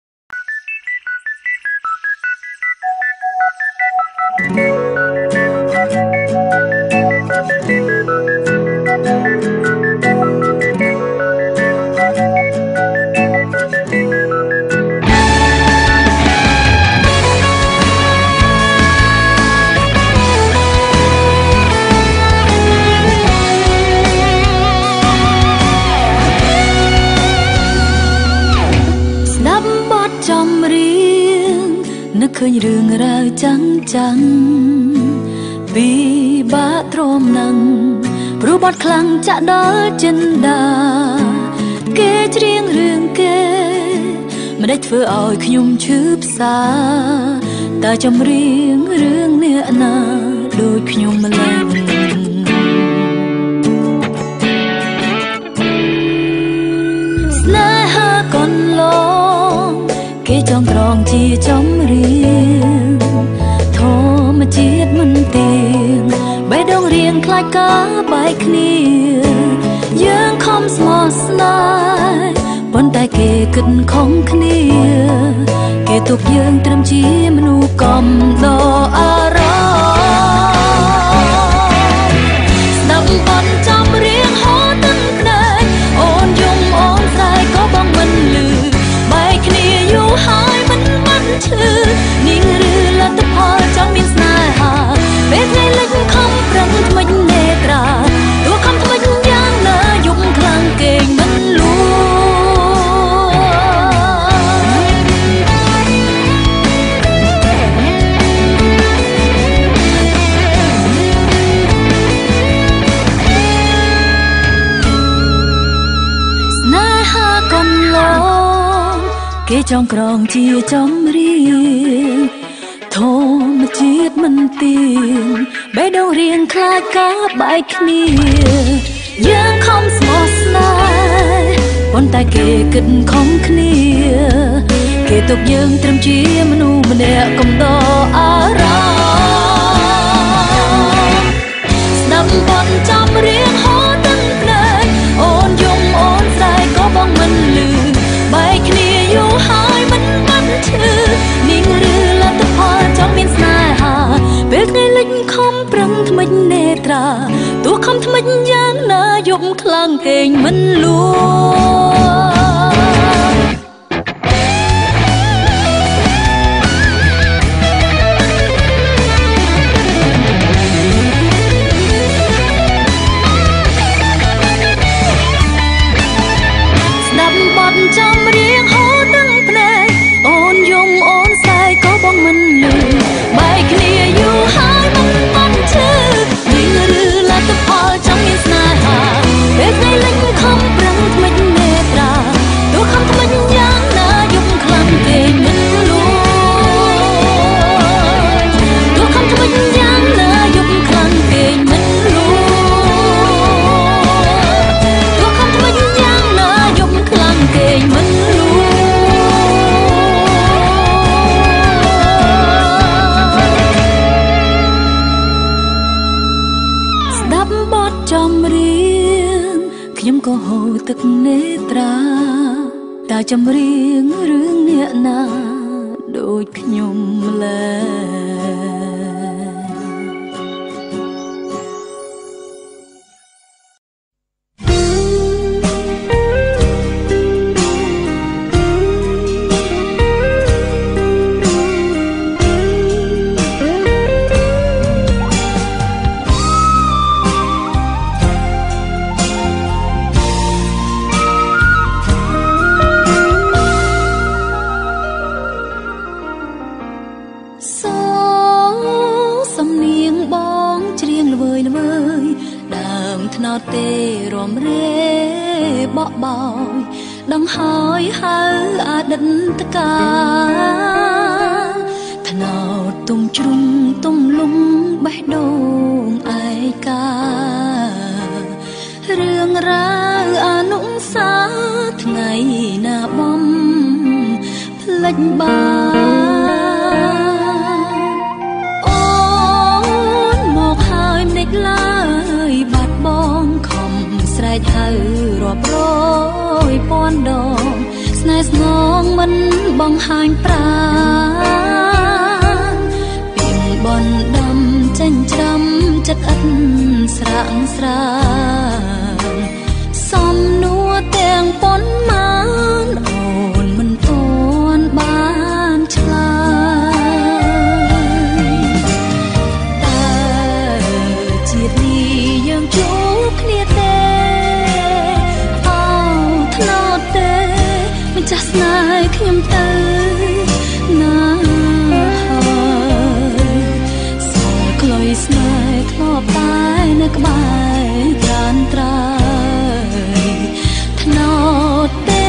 ឃើញរឿងរ៉ាវចាំងពីបាក់ទ្រាំណាំងព្រោះបាត់ខ្លាំងចាក់ដល់ចិនដាគេច្រៀងរឿងគេមិនដេចធ្វើឲ្យខ្ញុំឈឺផ្សាតែចម្រៀងរឿងអ្នកណាដូចខ្ញុំម្ល៉េះស្នេហាកូនឡងគេចង់ក្រងជាចម្រៀងធម្មជាតិមិនទៀងបេះដូងរៀងខ្លាចការបែកគ្នាយើងខំស្មោះស្នេហ៍ប៉ុន្តែគេគិតខុសគ្នាគេទុកយើងត្រឹមជាមនុស្សកំដរអារម្មណ៍ស្ដាប់បទចម្រៀងហូរទឹកភ្នែកអូនយំអូនស្រែកក៏បងមិនលឺបែកគ្នាយូរហើយមិនបានឈឺនាងឬលទ្ធផលចង់មានស្នេហាពេលថ្ងៃលិចខំប្រឹងថ្មិចនេត្រាទោះខំថ្មិចយ៉ាងណាយំខ្លាំងគេមិនលួគេចងក្រងជាចម្រៀងធម្មជាតិមិនទៀងបេះដូងរៀងខ្លាចការបែកគ្នាយើងខំស្មោះស្នេហ៍ប៉ុន្តែគេគិតខំគ្នាគេទុកយើងត្រឹមជាមនុស្សម្នាក់កំដរអារម្មណ៍ស្ដាប់បទចម្រៀងហូរទាំងភ្នែកអូនយំអូនស្រែកក៏បងមិនលឺបែកគ្នាយូរហើយមិនបានឈឺនេះឬលទ្ធផលចង់មានស្នេហាពេលថ្ងៃលិចខំប្រឹងថ្មិចនេត្រាទោះខំថ្មិចយ៉ាងណាយប់ខ្លាំងគេងមិនលួចម្រៀងហូរទាំងភ្នែកអូនយំអូនស្រែកក៏បងមិនលឺបែកគ្នាយូរហើយមិនបានឈឺនេះឬលទ្ធផលចង់មានស្នេហាពេលថ្ងៃលិចខំប្រឹងថ្មិចនេត្រាទោះខំថ្មិចយ៉ាងណាយប់ខ្លាំងគេមិនលួទោះខំថ្មិចយ៉ាងណាយប់ខ្លាំងគេមិនលួទោះខំថ្មិចយ៉ាងណាយប់ខ្លាំងគេមិនចម្រៀងខ្ញុំក៏ហូរទឹកនេត្រាតែចម្រៀងរឿងអ្នកណាដូចខ្ញុំម្ល៉េះទេរំរេបកបោយដងហើយហៅអតីតកាលថ្នោតទុំជ្រុំទុំលំបេះដូងឯការឿងរ៉ាវអនុស្សាវរីយ៍ថ្ងៃណាបំផ្លេចបានអូនមកហើយម្ដេចឡើយបាត់បងខំស្រែកហៅរាប់រយពាន់ដងស្នេហ៍ស្នងមិនបង្ហាញប្រាណពីងបនដំចេញច្រាំចិត្តឥតស្រាក់ស្រានសំនួរទាំងប៉ុន្មានអូនមិនទាន់បានឆ្លើយតែជាតិនេះយើងជួបគ្នាទេអោថ្នោតទេម្ចាស់ស្នេហ៍ខ្ញុំទៅណាហើយសល់ក្លុយស្នេហ៍ធ្លាប់តែនៅក្បែរត្រានត្រើយថ្នោតទេ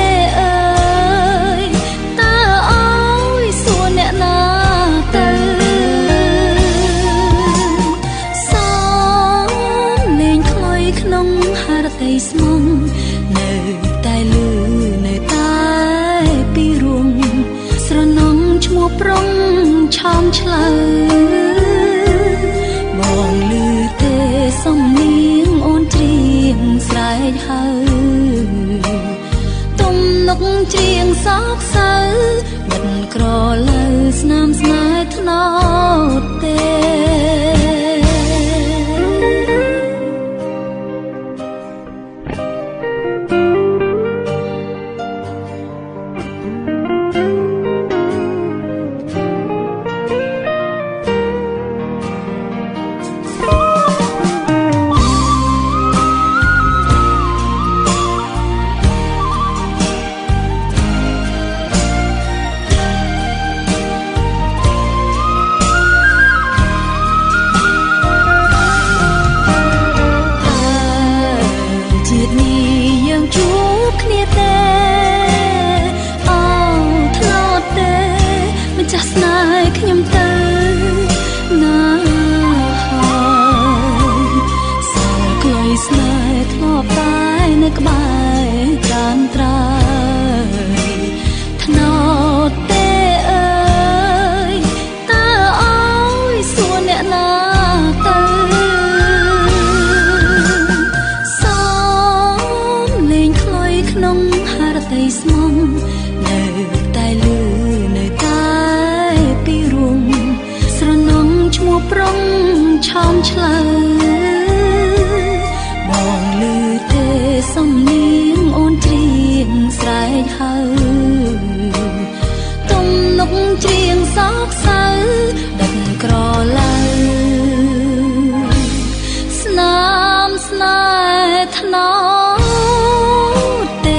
មោះប្រងឆោមឆ្លើបងលឺទេសំនៀងអូនច្រៀងស្រែកហៅទំនុកច្រៀងសោកសៅដឹកក្រឡៅស្នាមស្នេហ៍ថ្នោតទេ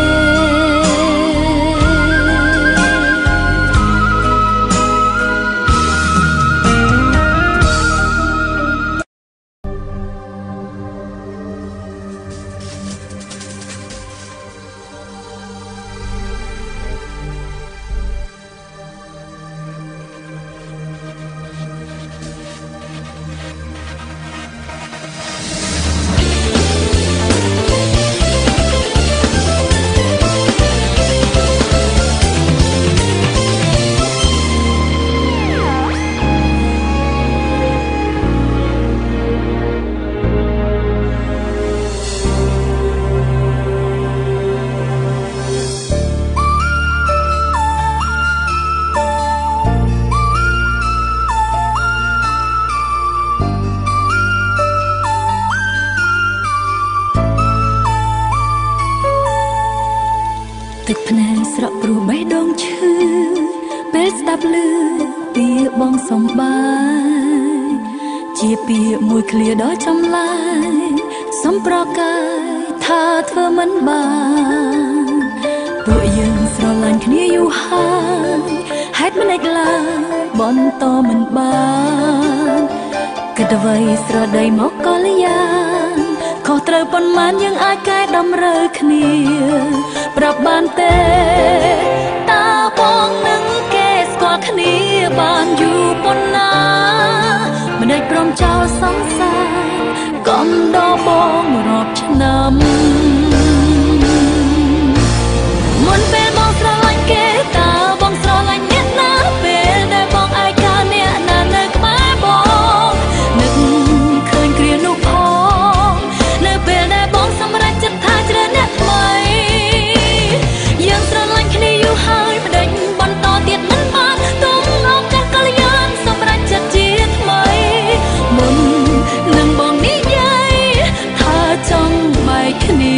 ទឹកភ្នែកស្រក់ព្រោះបេះដូងឈឺពេលស្ដាប់ឮពាក្យបងសំបាយជាពាក្យមួយឃ្លាដ៏ចំឡាយសំប្រកាយថាធ្វើមិនបានពួកយើងស្រឡាញ់គ្នាយូរហើយហេតុមិនខ្លាចបន្តមិនបានគិតអ្វីស្រដីមកកល្យានខុសត្រូវប៉ុន្មានយើងអាចកែតម្រូវគ្នាប្រាប់បានទេតើបងនឹងគេស្គាល់គ្នាបានយូរប៉ុណ្ណាមិនដេចព្រមចោលសង្សារកុំដោបងរាប់ឆ្នាំមុនពេលបងស្រឡាញ់គេតើបងស្រឡាញ់អ្នកណាពេលដែលបងឯកាអ្នកណានៅក្បែរបងនឹកឃើញគ្រានោះផងនៅពេលដែលបងសម្រេចចិត្តថាជ្រើសអ្នកថ្មីយើងស្រឡាញ់គ្នាយូរហើយមិនដេចបន្តទៀតមិនបានទុំឱកាសកល្យានសម្រេចចិត្តជាថ្មីមុននឹងបងនិយាយថាចង់បែកគ្នា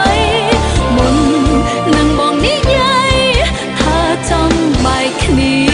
me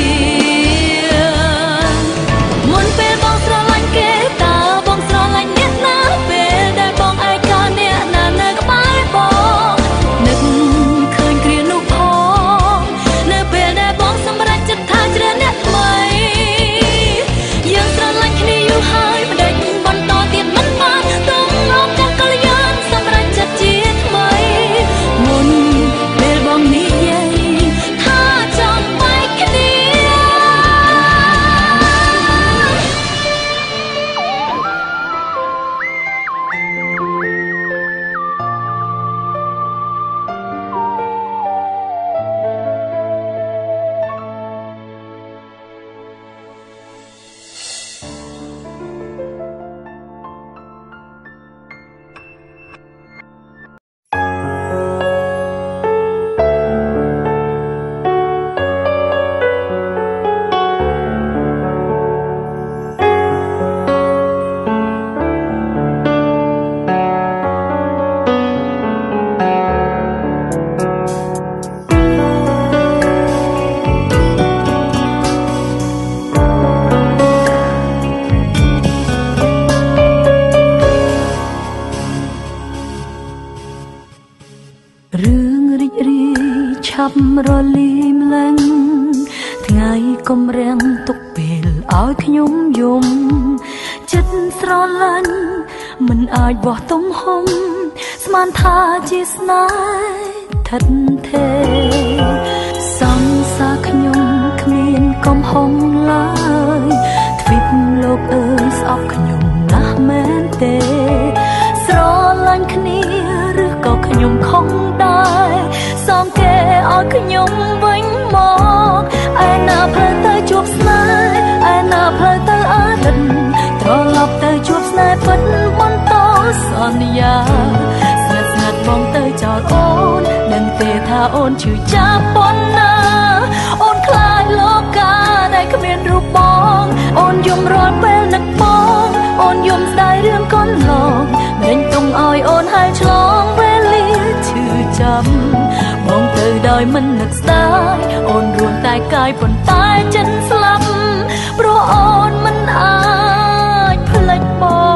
ប់រលីមឡើងថ្ងៃកុំរាំងទុកពេលឲ្យខ្ញុំយំចិត្តស្រឡាញ់មិនអាចបោះទំហំស្មានថាជាស្នេហ៍ថិតថេរសង្សារខ្ញុំគ្មានកំហុសឡើយទ្វីបលោកអើយស្អប់ខ្ញុំណាស់មែនទេស្រឡាញ់គ្នាឬក៏ខ្ញុំខុសដែរសងគេឲ្យខ្ញុំវិញមកឯណាផ្លូវទៅជួបស្នេហ៍ឯណាផ្លូវទៅអាណិតត្រឡប់ទៅជួបស្នេហ៍ពិតបន្តសន្យាស្ងាត់ស្ងាត់បងទៅចោលអូនដឹងទេថាអូនឈឺចាប់ប៉ុណ្ណាអូនខ្លាចលោកកាដែលគ្មានរូបបងអូនយំរាល់ពេលនឹកបងអូនយំស្ដាយរឿងកូនឡងមិនទុំឲ្យអូនហើយឆ្លងវេលាឈឺចាំបងទៅដោយមិននឹកស្ដាយអូនរួមតែកាយប៉ុន្តែចិត្តស្លាប់ព្រោះអូនមិនអាចភ្លេចបង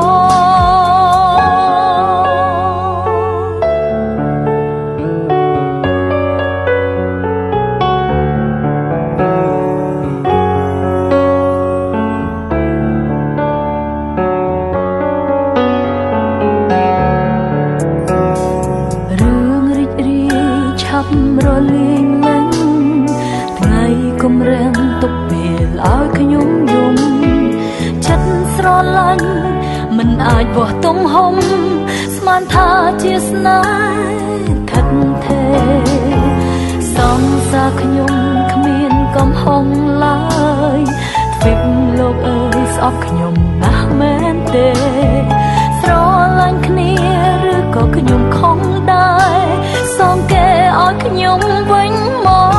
រលីងឡើងថ្ងៃកុំរាំងទុកពេលឲ្យខ្ញុំយំចិត្តស្រឡាញ់មិនអាចបោះទំហំស្មានថាជាស្នេហ៍ថិតថេរសង្សារខ្ញុំគ្មានកំហុសឡើយទ្វីបលោកអើយស្អប់ខ្ញុំណាស់មែនទេស្រឡាញ់គ្នាឬក៏ខ្ញុំខុសដែរសងគេឲ្យខ្ញុំវិញមក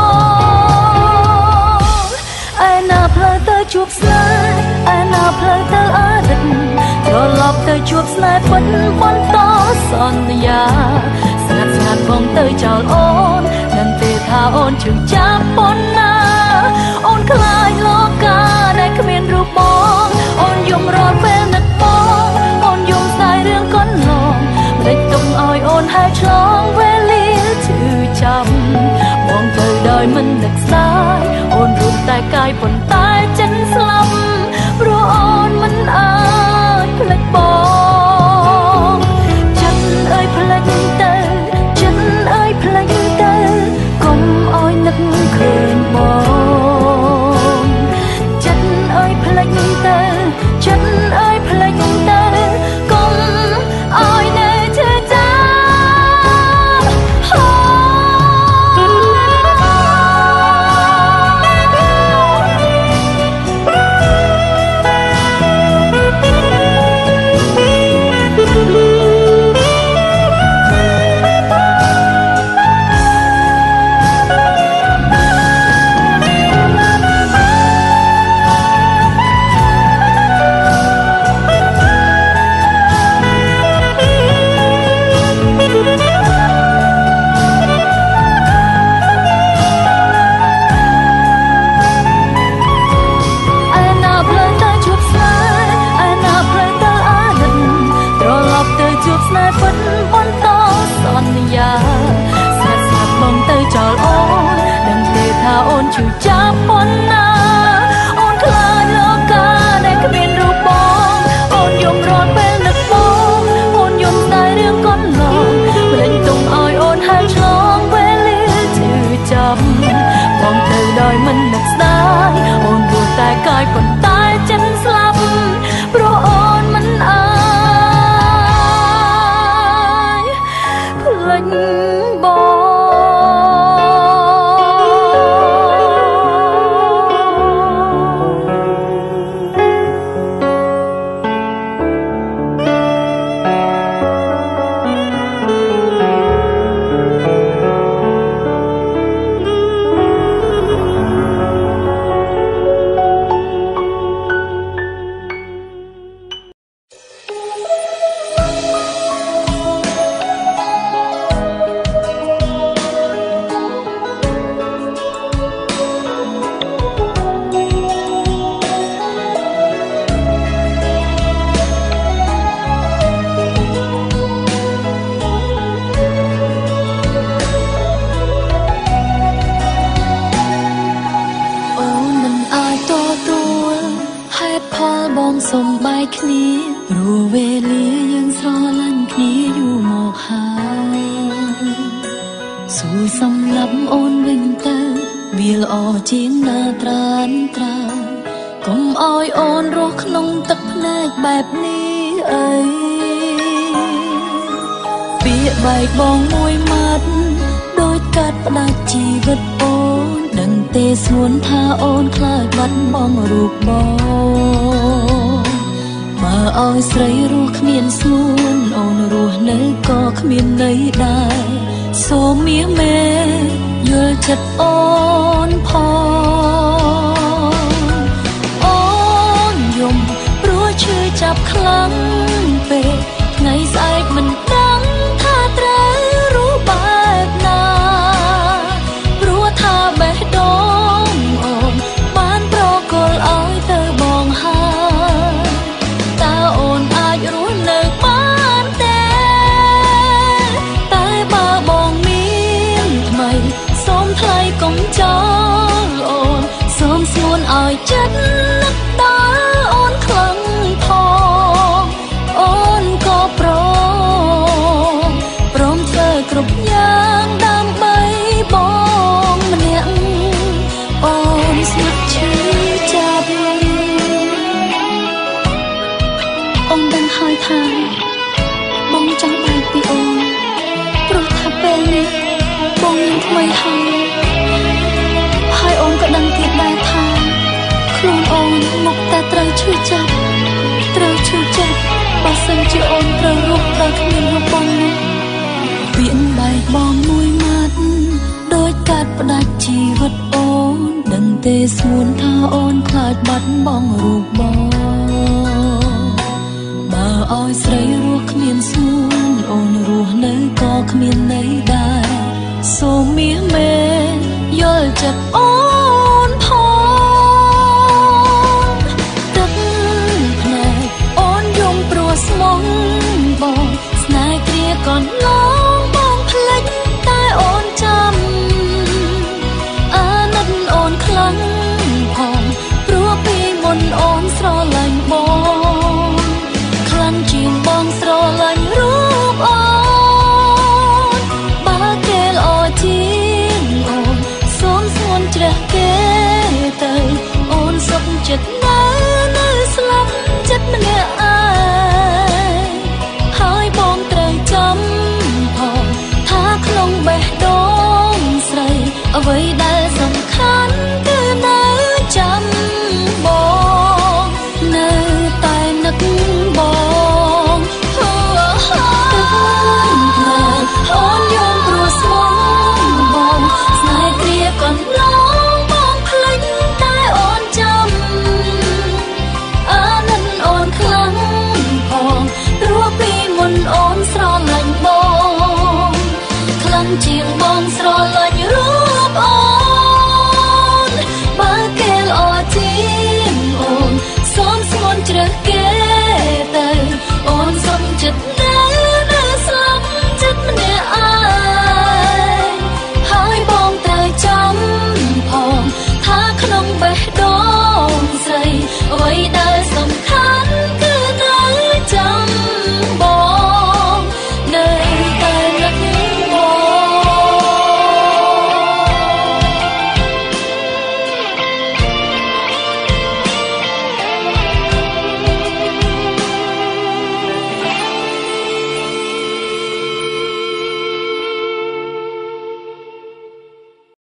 ឯណាផ្លូវទៅជួបស្នេហ៍ឯណាផ្លូវទៅអាណិតត្រឡប់ទៅជួបស្នេហ៍ពិតបន្តសន្យាស្ងាត់ស្ងាត់បងទៅចោលអូនដឹងទេថាអូនឈឺចាប់ប៉ុណ្ណាអូនខ្លាចលោកកាដែលគ្មានរូបបងអូនយំរាល់ពេលនឹកបងអូនយំស្ដាយរឿងកូនឡងមិនទុំឲ្យអូនហើយឆ្លងវេលាឈឺចាំបងទៅដោយមិននឹកស្ដាយអូនរួមតែកាយប៉ុន្តែចិត្តស្លាប់ព្រោះអូនមិនអាចភ្លេចបងចិត្តអើយភ្លេចទៅចិត្តអើយភ្លេចទៅកុំឲ្យនឹកឃើញបងចិត្តអើយភ្លេចទៅចិត្តអើយភ្លេចទៅកុំឲ្យនៅឈឺចាំអូនឈឺចាប់ប៉ុណ្ណាអូនខ្លាចលោកកាដែលគ្មានរូបបងអូនយំរាល់ពេលនឹកបងអូនយំស្ដាយរឿងកូនឡងមិនទុំឲ្យអូនហើយឆ្លងវេលាឈឺចាប់បងទៅដោយមិននឹកស្ដាយអូនរួមតែកាយប៉ុន្តែចិត្តស្លាប់ព្រោះអូនមិនអាចភ្លេចបងសុំបាយគ្នាព្រោះវេលាយើងស្រឡាញ់គ្នាយូរមកហើយសួរសំឡាប់អូនវិញទៅវាល្អជាងណាត្រានត្រើកុំអោយអូនរស់ក្នុងទឹកភ្នែកបែបនេះអីពាក្យបែកបងមួយម៉ាត់ដូចកាត់ផ្ដាច់ជីវិតអូនដឹងទេស្ងួនថាអូនខ្លាចបាត់បង់រូបបងបើអោយស្រីរស់គ្មានស្ងួនអូនរស់នៅក៏គ្មានន័យដែរសូមមាសមេយល់ចិត្តអូនផងអូនយំព្រោះឈឺចាប់ខ្លាំងពេកថ្ងៃស្អែកមិនដឹងថាត្រូវរស់បែបណាព្រោះថាបេះដូងអូនបានប្រគល់ឲ្យទៅបងហើយតើអូនអាចរស់នៅបានទេតែបើបងមានថ្មីសូមថ្លៃកុំចោលអូនសូមស្ងួនឲ្យចិត្តនឹកដល់អូនខ្លាំងផងអូនក៏ព្រមធ្វើគ្រប់យ៉ាងដើម្បីបងម្នាក់អូនស្និទ្ធឈឺចាប់អូនដឹងហើយថាបងចង់បែកពីអូនព្រោះថាពេលនេះបងមានថ្មីហើយអូនក៏ដឹងទៀតដែរថាខ្លួនអូនមកតែត្រូវឈឺចាប់បើសិនជាអូនត្រូវរស់ដោយគ្មានរូបបងនោះពាក្យបែកបងមួយម៉ាត់ដូចកាត់ផ្ដាច់ជីវិតអូនដឹងទេស្ងួនថាអូនខ្លាចបាត់បង់រូបបងបើអោយស្រីរស់គ្មានស្ងួនអូនរស់នៅក៏គ្មានន័យដែរសូមមាសមេយល់ចិត្តអូនផងទឹកភ្នែកអូនយំព្រោះស្មងបងស្នេហ៍គ្រាកូនឡងបងភ្លេចតែអូនចាំអាណិតអូនខ្លាំងផងព្រោះពីមុនអូនស្រឡាញ់បងខ្លាំងជាងបងស្រឡាញ់រូបអូនបើគេល្អជាងអូនសូមស្ងួនជ្រះគេទៅអូនសុខចិត្តនៅស្លាប់ចិត្តម្នាក់ឯងហើយបងត្រូវចាំផងថាក្នុងបេះដូងស្រីអ្វីដែលសំខាន់គឺនៅចាំបងនៅតែនឹកបងអូនយំព្រោះស្មងបងស្នេហ៍គ្រាកូនឡងបងភ្លេចតែអូនចាំអាណិតអូនខ្លាំងផងព្រោះពីមុនអូនស្រឡាញ់បងខ្លាំងជាងបងស្រឡាញ់រូបអូនបើគេល្អជាងអូនសូមស្ងួនជ្រះគេទៅអូនសុំចិត្តនៅស្លាប់ចិត្តម្នាក់ឯងហើយបងត្រូវចាំផងថាក្នុងបេះដូងស្រីអ្វីដែល